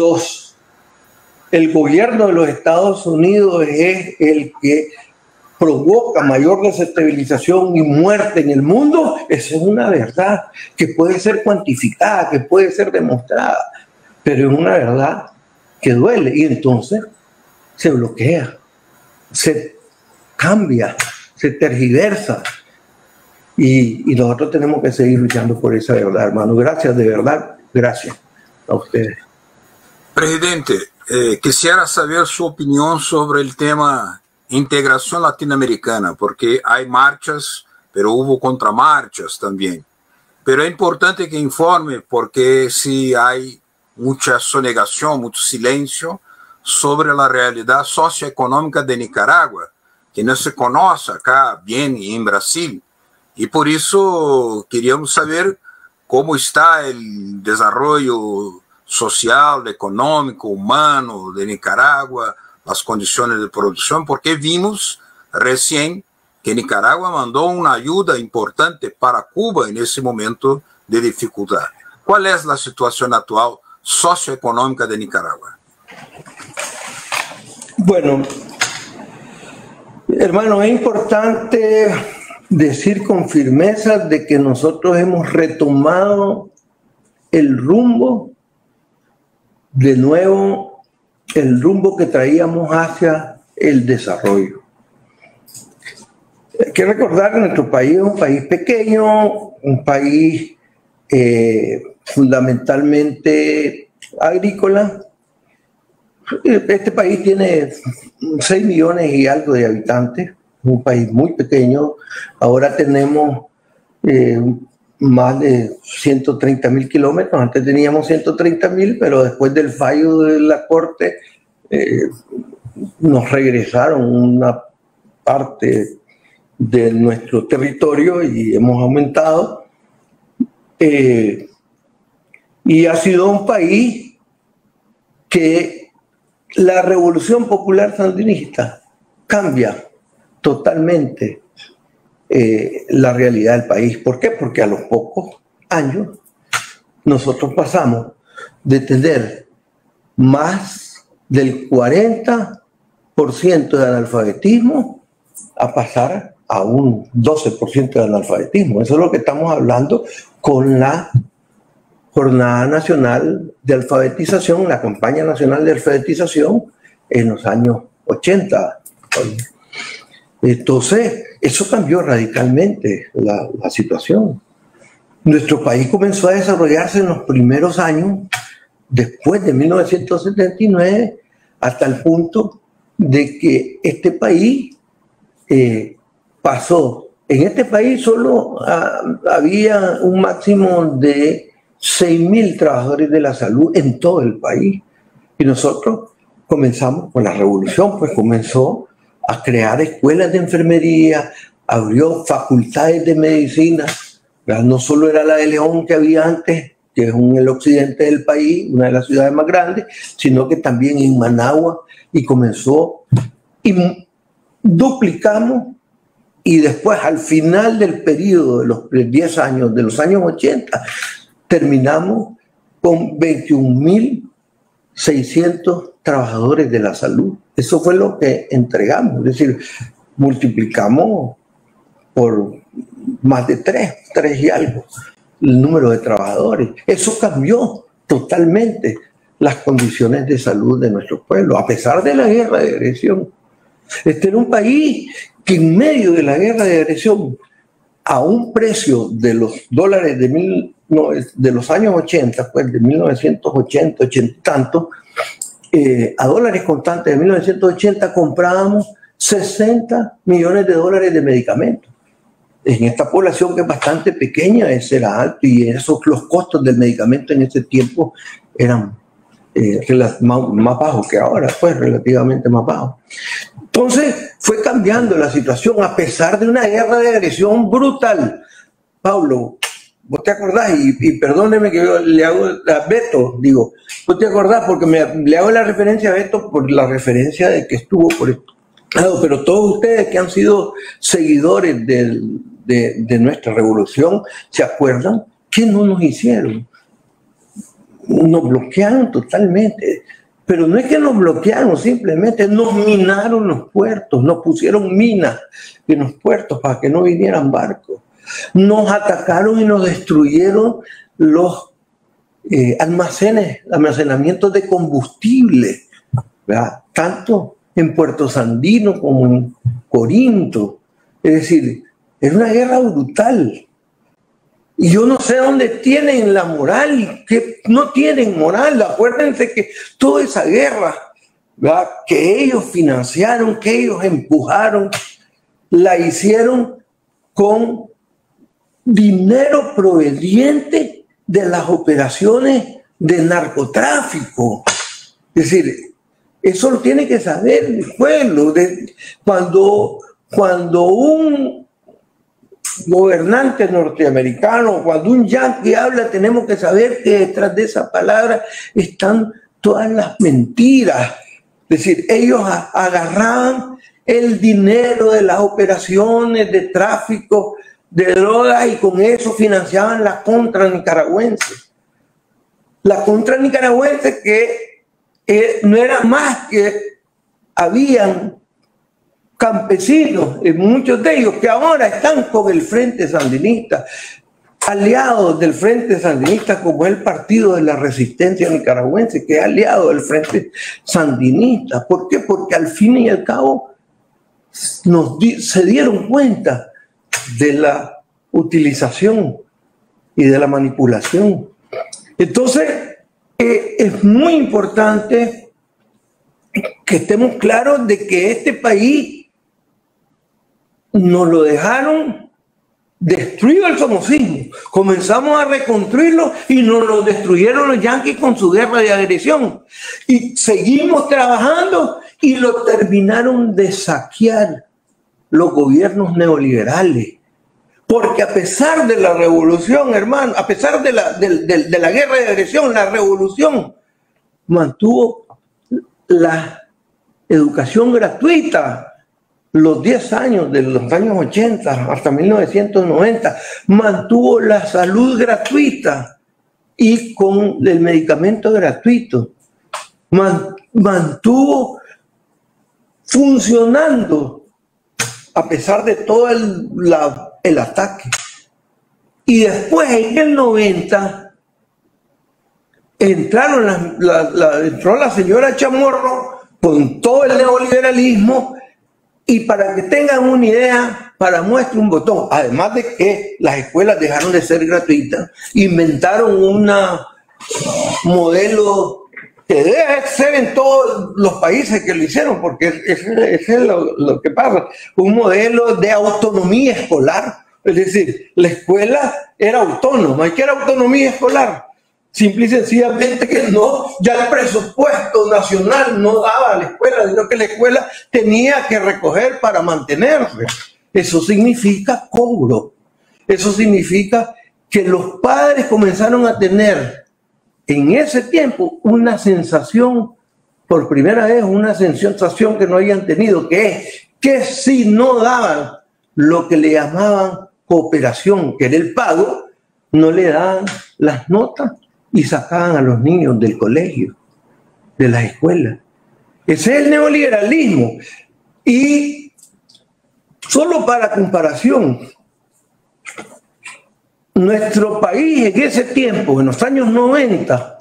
Speaker 2: el gobierno de los Estados Unidos es el que provoca mayor desestabilización y muerte en el mundo, esa es una verdad que puede ser cuantificada, que puede ser demostrada, pero es una verdad que duele, y entonces se bloquea, se cambia, se tergiversa, y nosotros tenemos que seguir luchando por esa verdad, hermano. Gracias, de verdad, gracias a ustedes.
Speaker 1: Presidente, quisiera saber su opinión sobre el tema integración latinoamericana, porque hay marchas, pero hubo contramarchas también. Pero es importante que informe, porque si hay mucha sonegación, mucho silencio sobre la realidad socioeconómica de Nicaragua, que no se conoce acá bien y en Brasil. Y por eso queríamos saber cómo está el desarrollo social, económico, humano de Nicaragua, las condiciones de producción, porque vimos recién que Nicaragua mandó una ayuda importante para Cuba en ese momento de dificultad. ¿Cuál es la situación actual socioeconómica de Nicaragua?
Speaker 2: Bueno, hermano, es importante decir con firmeza de que nosotros hemos retomado el rumbo, de nuevo, el rumbo que traíamos hacia el desarrollo. Hay que recordar que nuestro país es un país pequeño, un país fundamentalmente agrícola. Este país tiene 6 millones y algo de habitantes, un país muy pequeño. Ahora tenemos más de 130.000 kilómetros. Antes teníamos 130.000, pero después del fallo de la Corte nos regresaron una parte de nuestro territorio y hemos aumentado. Y ha sido un país que la Revolución Popular Sandinista cambia totalmente la realidad del país. ¿Por qué? Porque a los pocos años nosotros pasamos de tener más del 40% de analfabetismo a pasar a un 12% de analfabetismo. Eso es lo que estamos hablando con la Jornada Nacional de Alfabetización, la campaña nacional de alfabetización en los años 80. Entonces, eso cambió radicalmente la situación. Nuestro país comenzó a desarrollarse en los primeros años, después de 1979, hasta el punto de que este país pasó. En este país solo había un máximo de 6.000 trabajadores de la salud en todo el país. Y nosotros comenzamos con la revolución, pues comenzó a crear escuelas de enfermería, abrió facultades de medicina. No solo era la de León que había antes, que es en el occidente del país, una de las ciudades más grandes, sino que también en Managua, y comenzó, y duplicamos, y después al final del periodo de los 10 años, de los años 80, terminamos con 21.600 trabajadores de la salud. Eso fue lo que entregamos, es decir, multiplicamos por más de 3 y algo el número de trabajadores. Eso cambió totalmente las condiciones de salud de nuestro pueblo, a pesar de la guerra de agresión. Este era un país que en medio de la guerra de agresión, a un precio de los dólares de los años 80, pues de 1980, 80 y tanto, a dólares constantes de 1980 comprábamos 60 millones de dólares de medicamentos. En esta población que es bastante pequeña, ese era alto, y los costos del medicamento en ese tiempo eran más bajos que ahora, pues relativamente más bajos. Entonces fue cambiando la situación a pesar de una guerra de agresión brutal. Pablo, ¿vos te acordás? Y perdóneme que yo le hago a Beto, digo, ¿vos te acordás? Porque le hago la referencia a Beto por la referencia de que estuvo por esto. Claro, pero todos ustedes que han sido seguidores de nuestra revolución, ¿se acuerdan? ¿Qué no nos hicieron? Nos bloquearon totalmente. Pero no es que nos bloquearon, simplemente nos minaron los puertos, nos pusieron minas en los puertos para que no vinieran barcos. Nos atacaron y nos destruyeron los almacenamientos de combustible, ¿verdad? Tanto en Puerto Sandino como en Corinto. Es decir, es una guerra brutal. Y yo no sé dónde tienen la moral, que no tienen moral. Acuérdense que toda esa guerra, ¿verdad?, que ellos financiaron, que ellos empujaron, la hicieron con dinero proveniente de las operaciones de narcotráfico. Es decir, eso lo tiene que saber el pueblo. Cuando un gobernante norteamericano, cuando un yanqui habla, tenemos que saber que detrás de esa palabra están todas las mentiras. Es decir, ellos agarraban el dinero de las operaciones de tráfico de drogas y con eso financiaban la contra nicaragüense. La contra nicaragüense que no era más que habían campesinos, muchos de ellos que ahora están con el Frente Sandinista, aliados del Frente Sandinista, como el Partido de la Resistencia Nicaragüense, que es aliado del Frente Sandinista. ¿Por qué? Porque al fin y al cabo se dieron cuenta de la utilización y de la manipulación. Entonces, es muy importante que estemos claros de que este país nos lo dejaron destruido el somocismo. Comenzamos a reconstruirlo y nos lo destruyeron los yanquis con su guerra de agresión. Y seguimos trabajando y lo terminaron de saquear los gobiernos neoliberales. Porque a pesar de la revolución, hermano, a pesar de la guerra de agresión, la revolución mantuvo la educación gratuita. los 10 años de los años 80 hasta 1990, mantuvo la salud gratuita y con el medicamento gratuito. Mantuvo funcionando a pesar de todo el ataque. Y después, en el 90, entró la señora Chamorro con todo el neoliberalismo. Y para que tengan una idea, para muestra un botón, además de que las escuelas dejaron de ser gratuitas, inventaron un modelo que debe ser en todos los países que lo hicieron, porque es lo que pasa, un modelo de autonomía escolar. Es decir, la escuela era autónoma. ¿Y qué era autonomía escolar? Simple y sencillamente que no, ya el presupuesto nacional no daba a la escuela, sino que la escuela tenía que recoger para mantenerse. Eso significa cobro. Eso significa que los padres comenzaron a tener en ese tiempo una sensación, por primera vez, una sensación que no habían tenido, que es que si no daban lo que le llamaban cooperación, que era el pago, no le daban las notas y sacaban a los niños del colegio, de las escuelas. Ese es el neoliberalismo. Y solo para comparación, nuestro país en ese tiempo, en los años 90,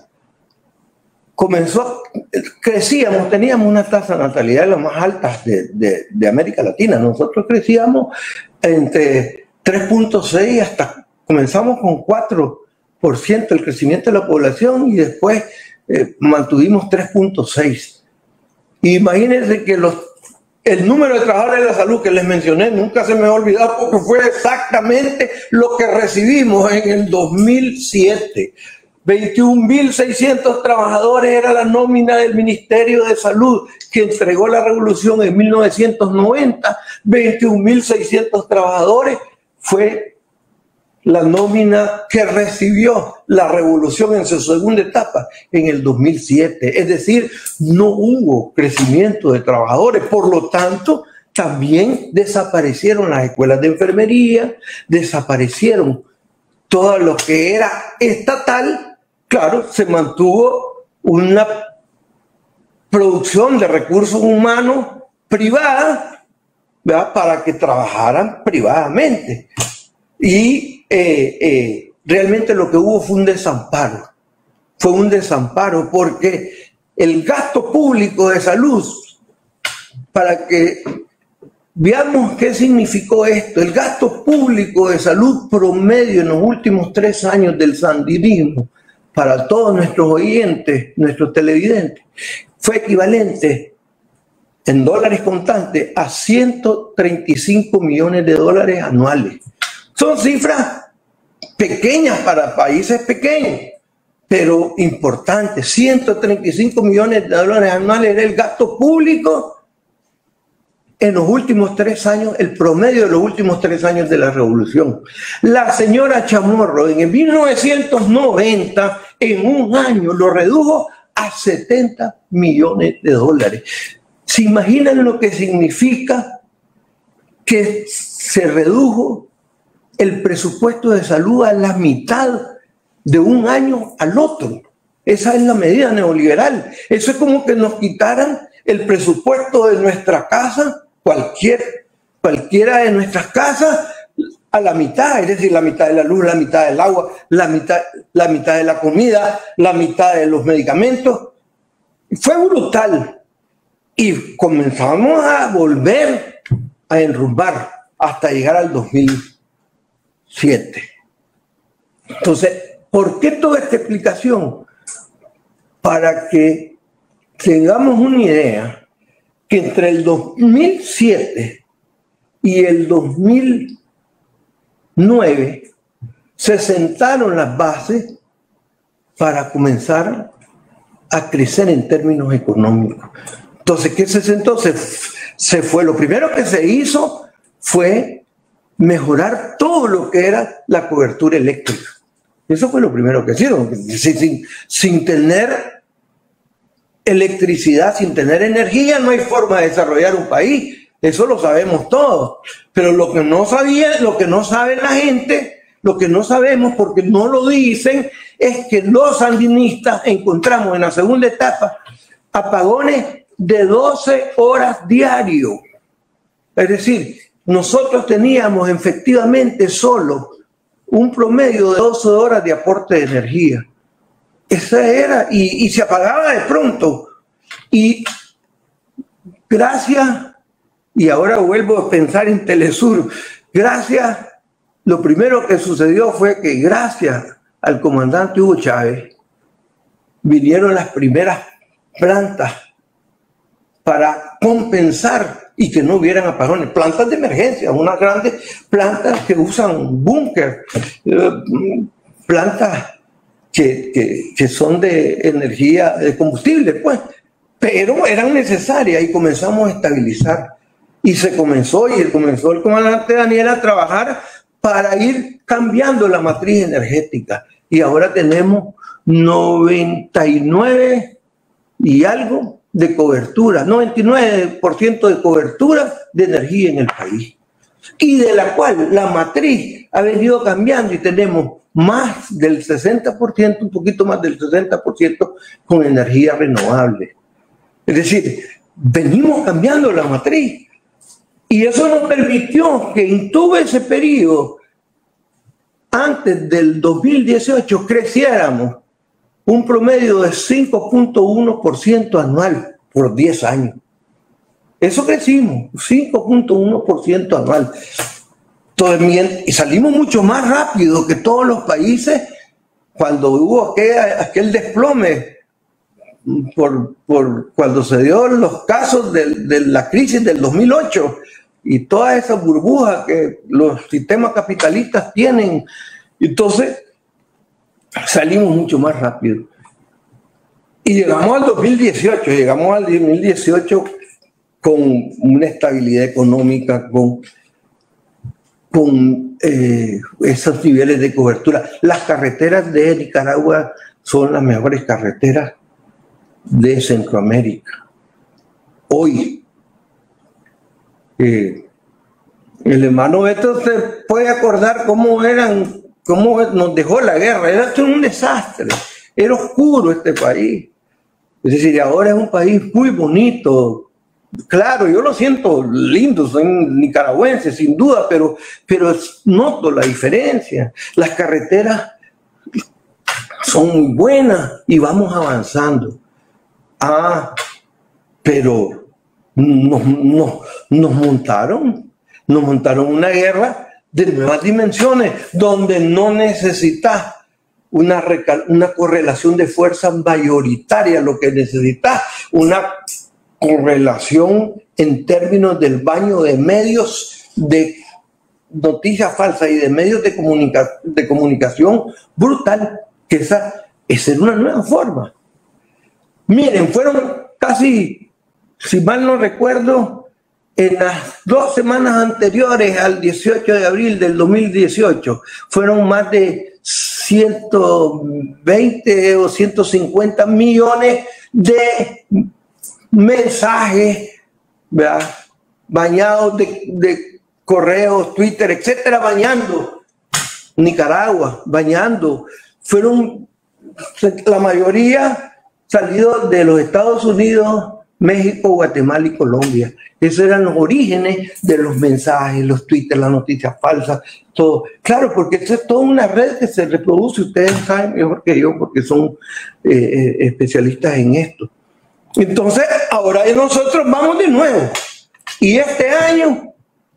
Speaker 2: crecíamos, teníamos una tasa de natalidad de las más altas de América Latina. Nosotros crecíamos entre 3.6 hasta, comenzamos con 4% el crecimiento de la población y después mantuvimos 3.6. Imagínense que el número de trabajadores de la salud que les mencioné nunca se me ha olvidado porque fue exactamente lo que recibimos en el 2007. 21.600 trabajadores era la nómina del Ministerio de Salud que entregó la revolución en 1990. 21.600 trabajadores fue la nómina que recibió la revolución en su segunda etapa en el 2007. Es decir, no hubo crecimiento de trabajadores. Por lo tanto, también desaparecieron las escuelas de enfermería, desaparecieron todo lo que era estatal. Claro, se mantuvo una producción de recursos humanos privada, ¿verdad?, para que trabajaran privadamente. Y realmente lo que hubo fue un desamparo. Fue un desamparo porque el gasto público de salud, para que veamos qué significó esto, el gasto público de salud promedio en los últimos 3 años del sandinismo, para todos nuestros oyentes, nuestros televidentes, fue equivalente en dólares contantes a 135 millones de dólares anuales. Son cifras pequeñas para países pequeños, pero importantes. 135 millones de dólares anuales era el gasto público en los últimos 3 años, el promedio de los últimos 3 años de la revolución. La señora Chamorro en el 1990, en un año, lo redujo a 70 millones de dólares. ¿Se imaginan lo que significa que se redujo el presupuesto de salud a la mitad de un año al otro? Esa es la medida neoliberal. Eso es como que nos quitaran el presupuesto de nuestra casa, cualquiera de nuestras casas, a la mitad, es decir, la mitad de la luz, la mitad del agua, la mitad de la comida, la mitad de los medicamentos. Fue brutal. Y comenzamos a volver a enrumbar hasta llegar al 2007. Entonces, ¿por qué toda esta explicación? Para que tengamos una idea que entre el 2007 y el 2009 se sentaron las bases para comenzar a crecer en términos económicos. Entonces, ¿qué se sentó? Se fue. Lo primero que se hizo fue mejorar todo lo que era la cobertura eléctrica. Eso fue lo primero que hicieron. Sin tener electricidad, sin tener energía, no hay forma de desarrollar un país. Eso lo sabemos todos. Pero lo que no sabe la gente, lo que no sabemos porque no lo dicen, es que los sandinistas encontramos en la segunda etapa apagones de 12 horas diario. Es decir, nosotros teníamos efectivamente solo un promedio de 12 horas de aporte de energía. Esa era, y se apagaba de pronto. Y gracias, y ahora vuelvo a pensar en Telesur, gracias, lo primero que sucedió fue que gracias al comandante Hugo Chávez vinieron las primeras plantas para compensar y que no hubieran apagones, plantas de emergencia, unas grandes plantas que usan búnker, plantas que son de energía, de combustible, pues, pero eran necesarias y comenzamos a estabilizar. Y comenzó el comandante Daniel a trabajar para ir cambiando la matriz energética. Y ahora tenemos 99 y algo de cobertura, 99% de cobertura de energía en el país. Y de la cual la matriz ha venido cambiando y tenemos más del 60%, un poquito más del 60% con energía renovable. Es decir, venimos cambiando la matriz. Y eso nos permitió que en todo ese periodo, antes del 2018, creciéramos un promedio de 5.1% anual por 10 años. Eso crecimos, 5.1% anual. Y salimos mucho más rápido que todos los países cuando hubo aquel desplome cuando se dio los casos de la crisis del 2008 y todas esas burbujas que los sistemas capitalistas tienen. Entonces salimos mucho más rápido y llegamos al 2018 con una estabilidad económica, con esos niveles de cobertura. Las carreteras de Nicaragua son las mejores carreteras de Centroamérica. Hoy, el hermano Beto se puede acordar cómo nos dejó la guerra. Era un desastre, era oscuro este país. Es decir, ahora es un país muy bonito. Claro, yo lo siento lindo, soy nicaragüense, sin duda, pero noto la diferencia. Las carreteras son muy buenas y vamos avanzando. Pero nos montaron una guerra de nuevas dimensiones, donde no necesitas una correlación de fuerzas mayoritaria, lo que necesitas una correlación en términos del baño de medios de noticias falsas y de medios de comunicación brutal, que esa es una nueva forma. Miren, fueron casi, si mal no recuerdo, en las 2 semanas anteriores al 18 de abril del 2018, fueron más de 120 o 150 millones de mensajes, ¿verdad?, bañados de correos, Twitter, etcétera, bañando Nicaragua, fueron la mayoría salidos de los Estados Unidos, México, Guatemala y Colombia. Esos eran los orígenes de los mensajes, los Twitter, las noticias falsas, todo. Claro, porque eso es toda una red que se reproduce, ustedes saben mejor que yo porque son especialistas en esto. Entonces, ahora nosotros vamos de nuevo. Y este año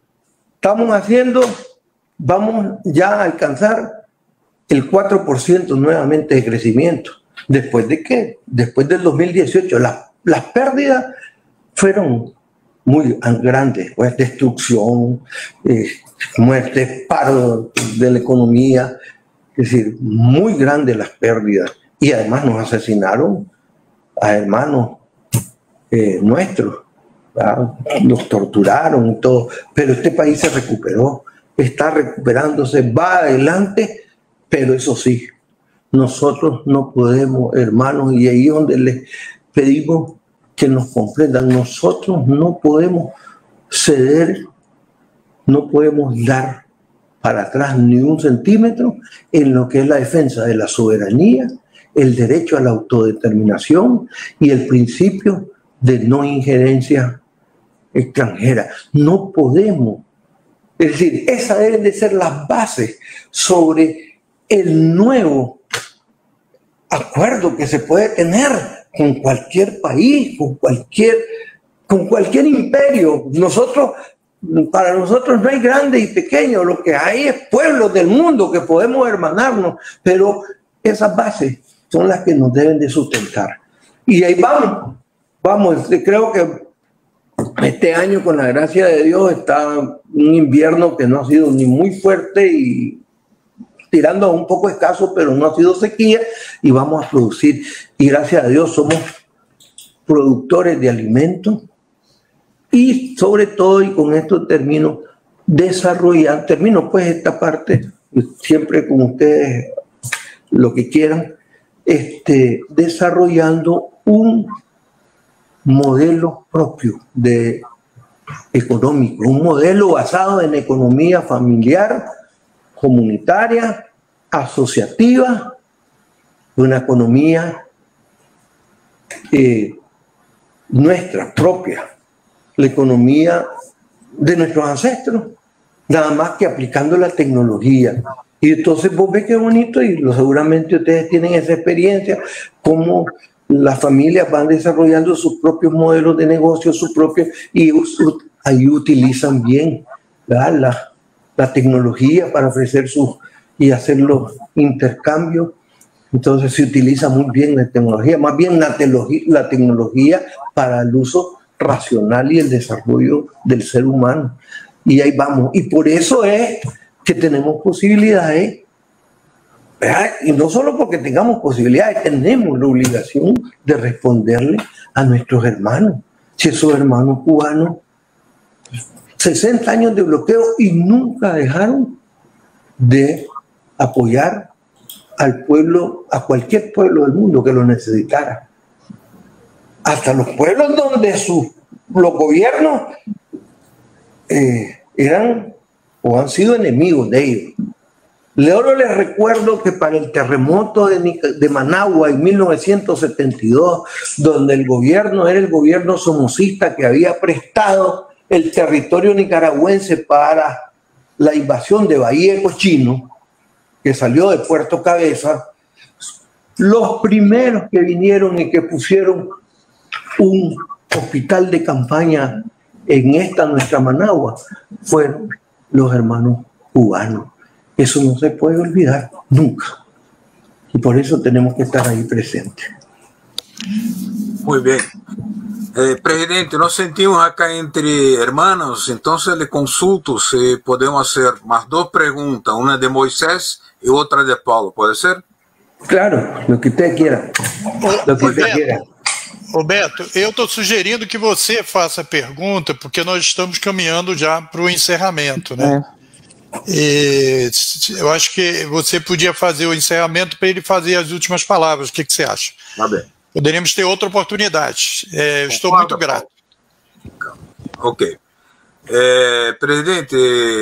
Speaker 2: vamos ya a alcanzar el 4% nuevamente de crecimiento. ¿Después de qué? Después del 2018. Las pérdidas fueron muy grandes, pues destrucción, muerte, paro de la economía, es decir, muy grandes las pérdidas. Y además nos asesinaron a hermanos nuestros, ¿verdad? Los torturaron y todo, pero este país se recuperó, está recuperándose, va adelante, pero eso sí, nosotros no podemos, hermanos, y ahí es donde les pedimos que nos comprendan, nosotros no podemos ceder, no podemos dar para atrás ni un centímetro en lo que es la defensa de la soberanía, el derecho a la autodeterminación y el principio de no injerencia extranjera. No podemos. Es decir, esas deben de ser las bases sobre el nuevo acuerdo que se puede tener con cualquier país, con cualquier imperio. Para nosotros no hay grande y pequeño, lo que hay es pueblos del mundo que podemos hermanarnos, pero esas bases son las que nos deben de sustentar. Y ahí vamos, creo que este año, con la gracia de Dios, está un invierno que no ha sido ni muy fuerte y tirando a un poco escaso, pero no ha sido sequía, y vamos a producir. Y gracias a Dios somos productores de alimentos y sobre todo, y con esto termino pues esta parte, siempre con ustedes lo que quieran, desarrollando un modelo propio económico, un modelo basado en economía familiar, comunitaria, asociativa, una economía nuestra propia, la economía de nuestros ancestros, nada más que aplicando la tecnología. Y entonces vos ves qué bonito, y seguramente ustedes tienen esa experiencia, cómo las familias van desarrollando sus propios modelos de negocio, y ahí utilizan bien la tecnología para ofrecer y hacer los intercambios. Entonces se utiliza muy bien la tecnología, más bien la tecnología para el uso racional y el desarrollo del ser humano. Y ahí vamos. Y por eso es que tenemos posibilidades, ¿verdad? Y no solo porque tengamos posibilidades, tenemos la obligación de responderle a nuestros hermanos. Si esos hermanos cubanos, 60 años de bloqueo y nunca dejaron de apoyar al pueblo, a cualquier pueblo del mundo que lo necesitara. Hasta los pueblos donde los gobiernos eran o han sido enemigos de ellos. Ahora les recuerdo que para el terremoto de Managua en 1972, donde el gobierno era el gobierno somocista que había prestado el territorio nicaragüense para la invasión de Bahía de Cochino, que salió de Puerto Cabeza, los primeros que vinieron y que pusieron un hospital de campaña en esta nuestra Managua fueron los hermanos cubanos. Eso no se puede olvidar nunca. Y por eso tenemos que estar ahí presentes.
Speaker 1: Muy bien. Presidente, nos sentimos acá entre hermanos, entonces le consulto si podemos hacer más dos preguntas, una de Moisés y otra de Paulo, ¿puede ser?
Speaker 2: Claro, lo que usted quiera. Lo que usted quiera.
Speaker 3: Roberto, eu estou sugerindo que você faça a pergunta, porque nós estamos caminhando já para o encerramento, né? E eu acho que você podia fazer o encerramento para ele fazer as últimas palavras. O que você acha?
Speaker 1: Tá bem.
Speaker 3: Poderíamos ter outra oportunidade. Eu estou muito grato.
Speaker 1: Ok. Presidente,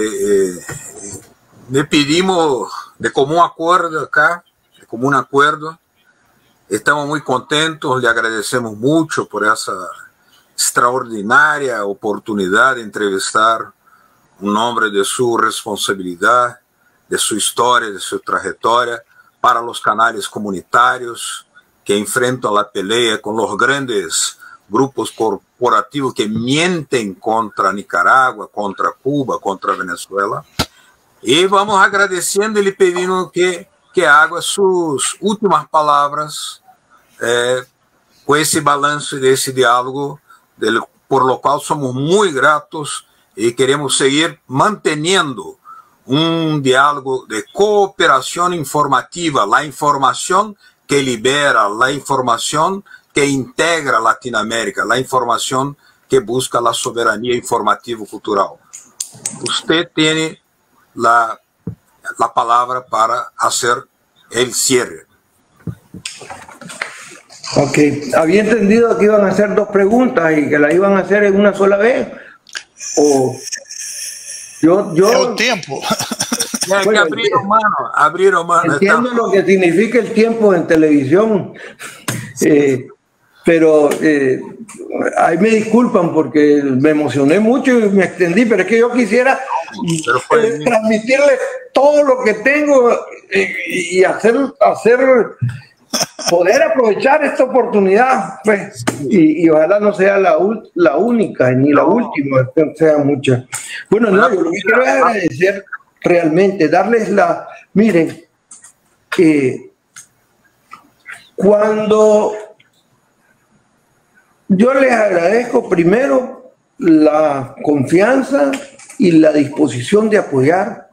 Speaker 1: le pedimos de común acuerdo acá, de común acuerdo. Estamos muy contentos, le agradecemos mucho por esa extraordinaria oportunidad de entrevistar un hombre de su responsabilidad, de su historia, de su trayectoria, para los canales comunitarios que enfrentan la pelea con los grandes grupos corporativos que mienten contra Nicaragua, contra Cuba, contra Venezuela. Y vamos agradeciendo y le pedimos que haga sus últimas palabras con ese balance de ese diálogo, por lo cual somos muy gratos y queremos seguir manteniendo un diálogo de cooperación informativa, la información que libera, la información que integra Latinoamérica, la información que busca la soberanía informativa cultural. Usted tiene la palabra para hacer el cierre.
Speaker 2: Ok, había entendido que iban a hacer dos preguntas y que la iban a hacer en una sola vez. o yo
Speaker 3: el tiempo.
Speaker 1: Hay que abrir mano.
Speaker 2: Entiendo lo que significa el tiempo en televisión, pero ahí me disculpan porque me emocioné mucho y me extendí, pero es que yo quisiera transmitirles todo lo que tengo y poder aprovechar esta oportunidad, pues, y ojalá no sea la única ni la última, sean muchas. Bueno, no, yo lo que quiero es agradecer realmente, darles miren, cuando yo les agradezco primero la confianza y la disposición de apoyar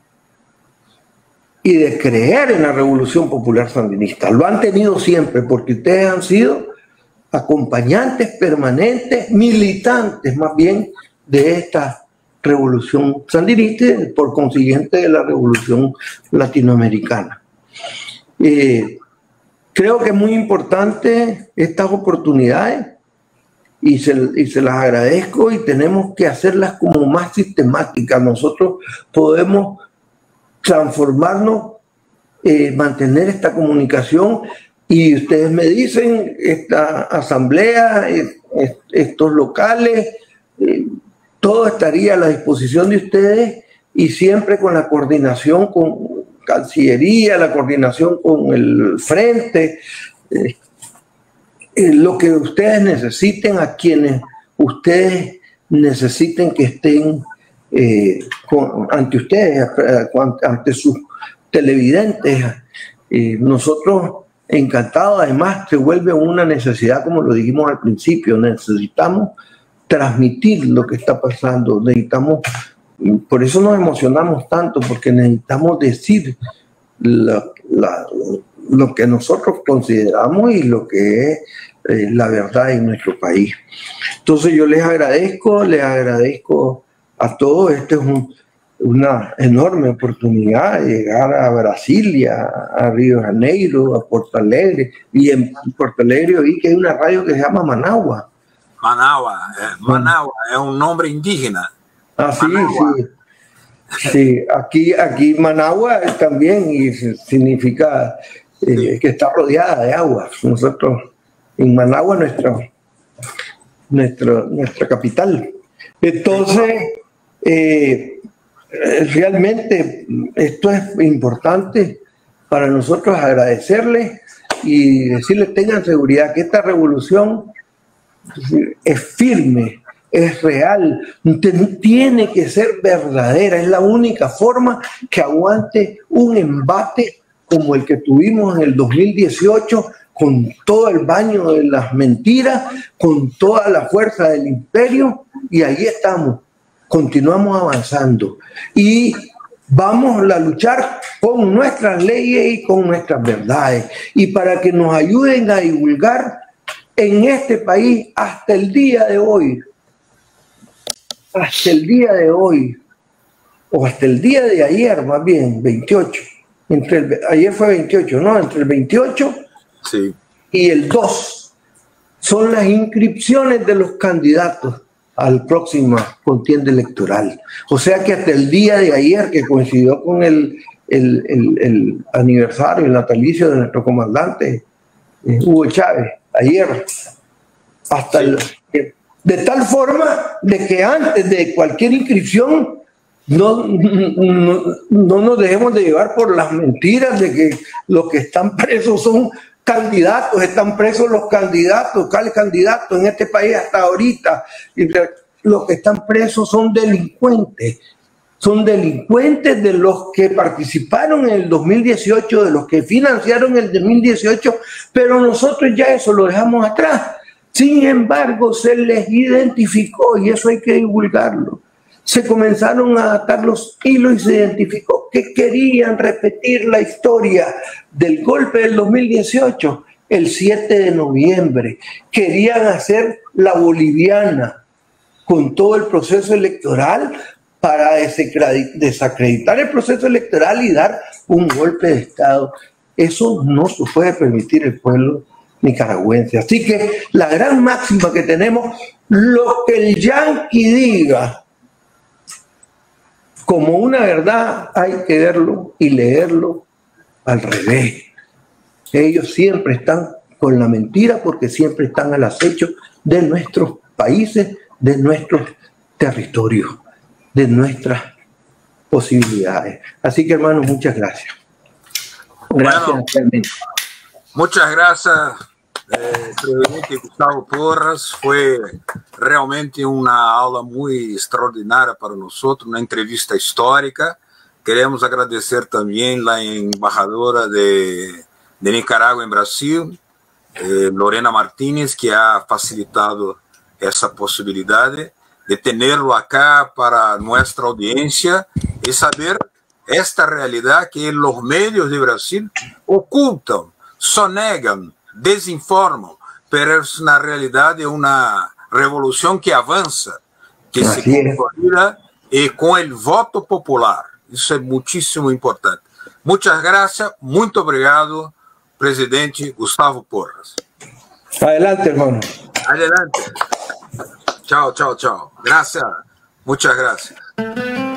Speaker 2: y de creer en la Revolución Popular Sandinista. Lo han tenido siempre porque ustedes han sido acompañantes permanentes, militantes más bien de esta Revolución Sandinista y por consiguiente de la Revolución Latinoamericana. Creo que es muy importante estas oportunidades y se las agradezco, y tenemos que hacerlas como más sistemáticas. Nosotros podemos transformarnos, mantener esta comunicación, y ustedes me dicen, esta asamblea, estos locales, todo estaría a la disposición de ustedes, y siempre con la coordinación con Cancillería, la coordinación con el Frente, lo que ustedes necesiten, a quienes ustedes necesiten que estén ante ustedes, ante sus televidentes. Nosotros encantados, además se vuelve una necesidad, como lo dijimos al principio, necesitamos transmitir lo que está pasando, por eso nos emocionamos tanto, porque necesitamos decir lo que nosotros consideramos y lo que es la verdad en nuestro país. Entonces yo les agradezco a todos. Esta es una enorme oportunidad de llegar a Brasilia, a Río de Janeiro, a Porto Alegre, y en Porto Alegre oí que hay una radio que se llama Managua.
Speaker 1: Managua es un nombre indígena.
Speaker 2: Ah, sí, sí. Aquí Managua también, y significa que está rodeada de agua. Nosotros en Managua, nuestra capital. Entonces, realmente esto es importante para nosotros, agradecerles y decirles, tengan seguridad que esta revolución es firme, es real, tiene que ser verdadera. Es la única forma que aguante un embate como el que tuvimos en el 2018, con todo el baño de las mentiras, con toda la fuerza del imperio, y ahí estamos, continuamos avanzando y vamos a luchar con nuestras leyes y con nuestras verdades, y para que nos ayuden a divulgar en este país hasta el día de hoy, o hasta el día de ayer, más bien, 28, ayer fue 28, ¿no? Entre el 28
Speaker 1: sí.
Speaker 2: y el 2 son las inscripciones de los candidatos a la próxima contienda electoral. O sea que hasta el día de ayer, que coincidió con el aniversario, el natalicio de nuestro comandante Hugo Chávez, ayer, hasta de tal forma de que antes de cualquier inscripción no nos dejemos de llevar por las mentiras de que los que están presos son candidatos, están presos los candidatos, ¿cuáles candidatos en este país hasta ahorita? Los que están presos son delincuentes de los que participaron en el 2018, de los que financiaron el 2018, pero nosotros ya eso lo dejamos atrás. Sin embargo, se les identificó, y eso hay que divulgarlo. Se comenzaron a atar los hilos y se identificó que querían repetir la historia del golpe del 2018, el 7 de noviembre. Querían hacer la boliviana con todo el proceso electoral para desacreditar el proceso electoral y dar un golpe de Estado. Eso no se puede permitir el pueblo nicaragüense. Así que la gran máxima que tenemos, lo que el yanqui diga, como una verdad hay que verlo y leerlo al revés. Ellos siempre están con la mentira porque siempre están al acecho de nuestros países, de nuestros territorios, de nuestras posibilidades. Así que, hermanos, muchas gracias. Gracias,
Speaker 1: bueno, muchas gracias, presidente Gustavo Porras. Fue realmente una aula muy extraordinaria para nosotros, una entrevista histórica. Queremos agradecer también a la embajadora de Nicaragua en Brasil, Lorena Martínez, que ha facilitado esa posibilidad de tenerlo acá para nuestra audiencia y saber esta realidad que los medios de Brasil ocultan, sonegan, desinforman, pero es una realidad de una revolución que avanza, que se consolida y con el voto popular. Eso es muchísimo importante. Muchas gracias, muy obrigado, presidente Gustavo Porras.
Speaker 2: Adelante, hermano.
Speaker 1: Adelante. Chao, chao, chao. Gracias. Muchas gracias.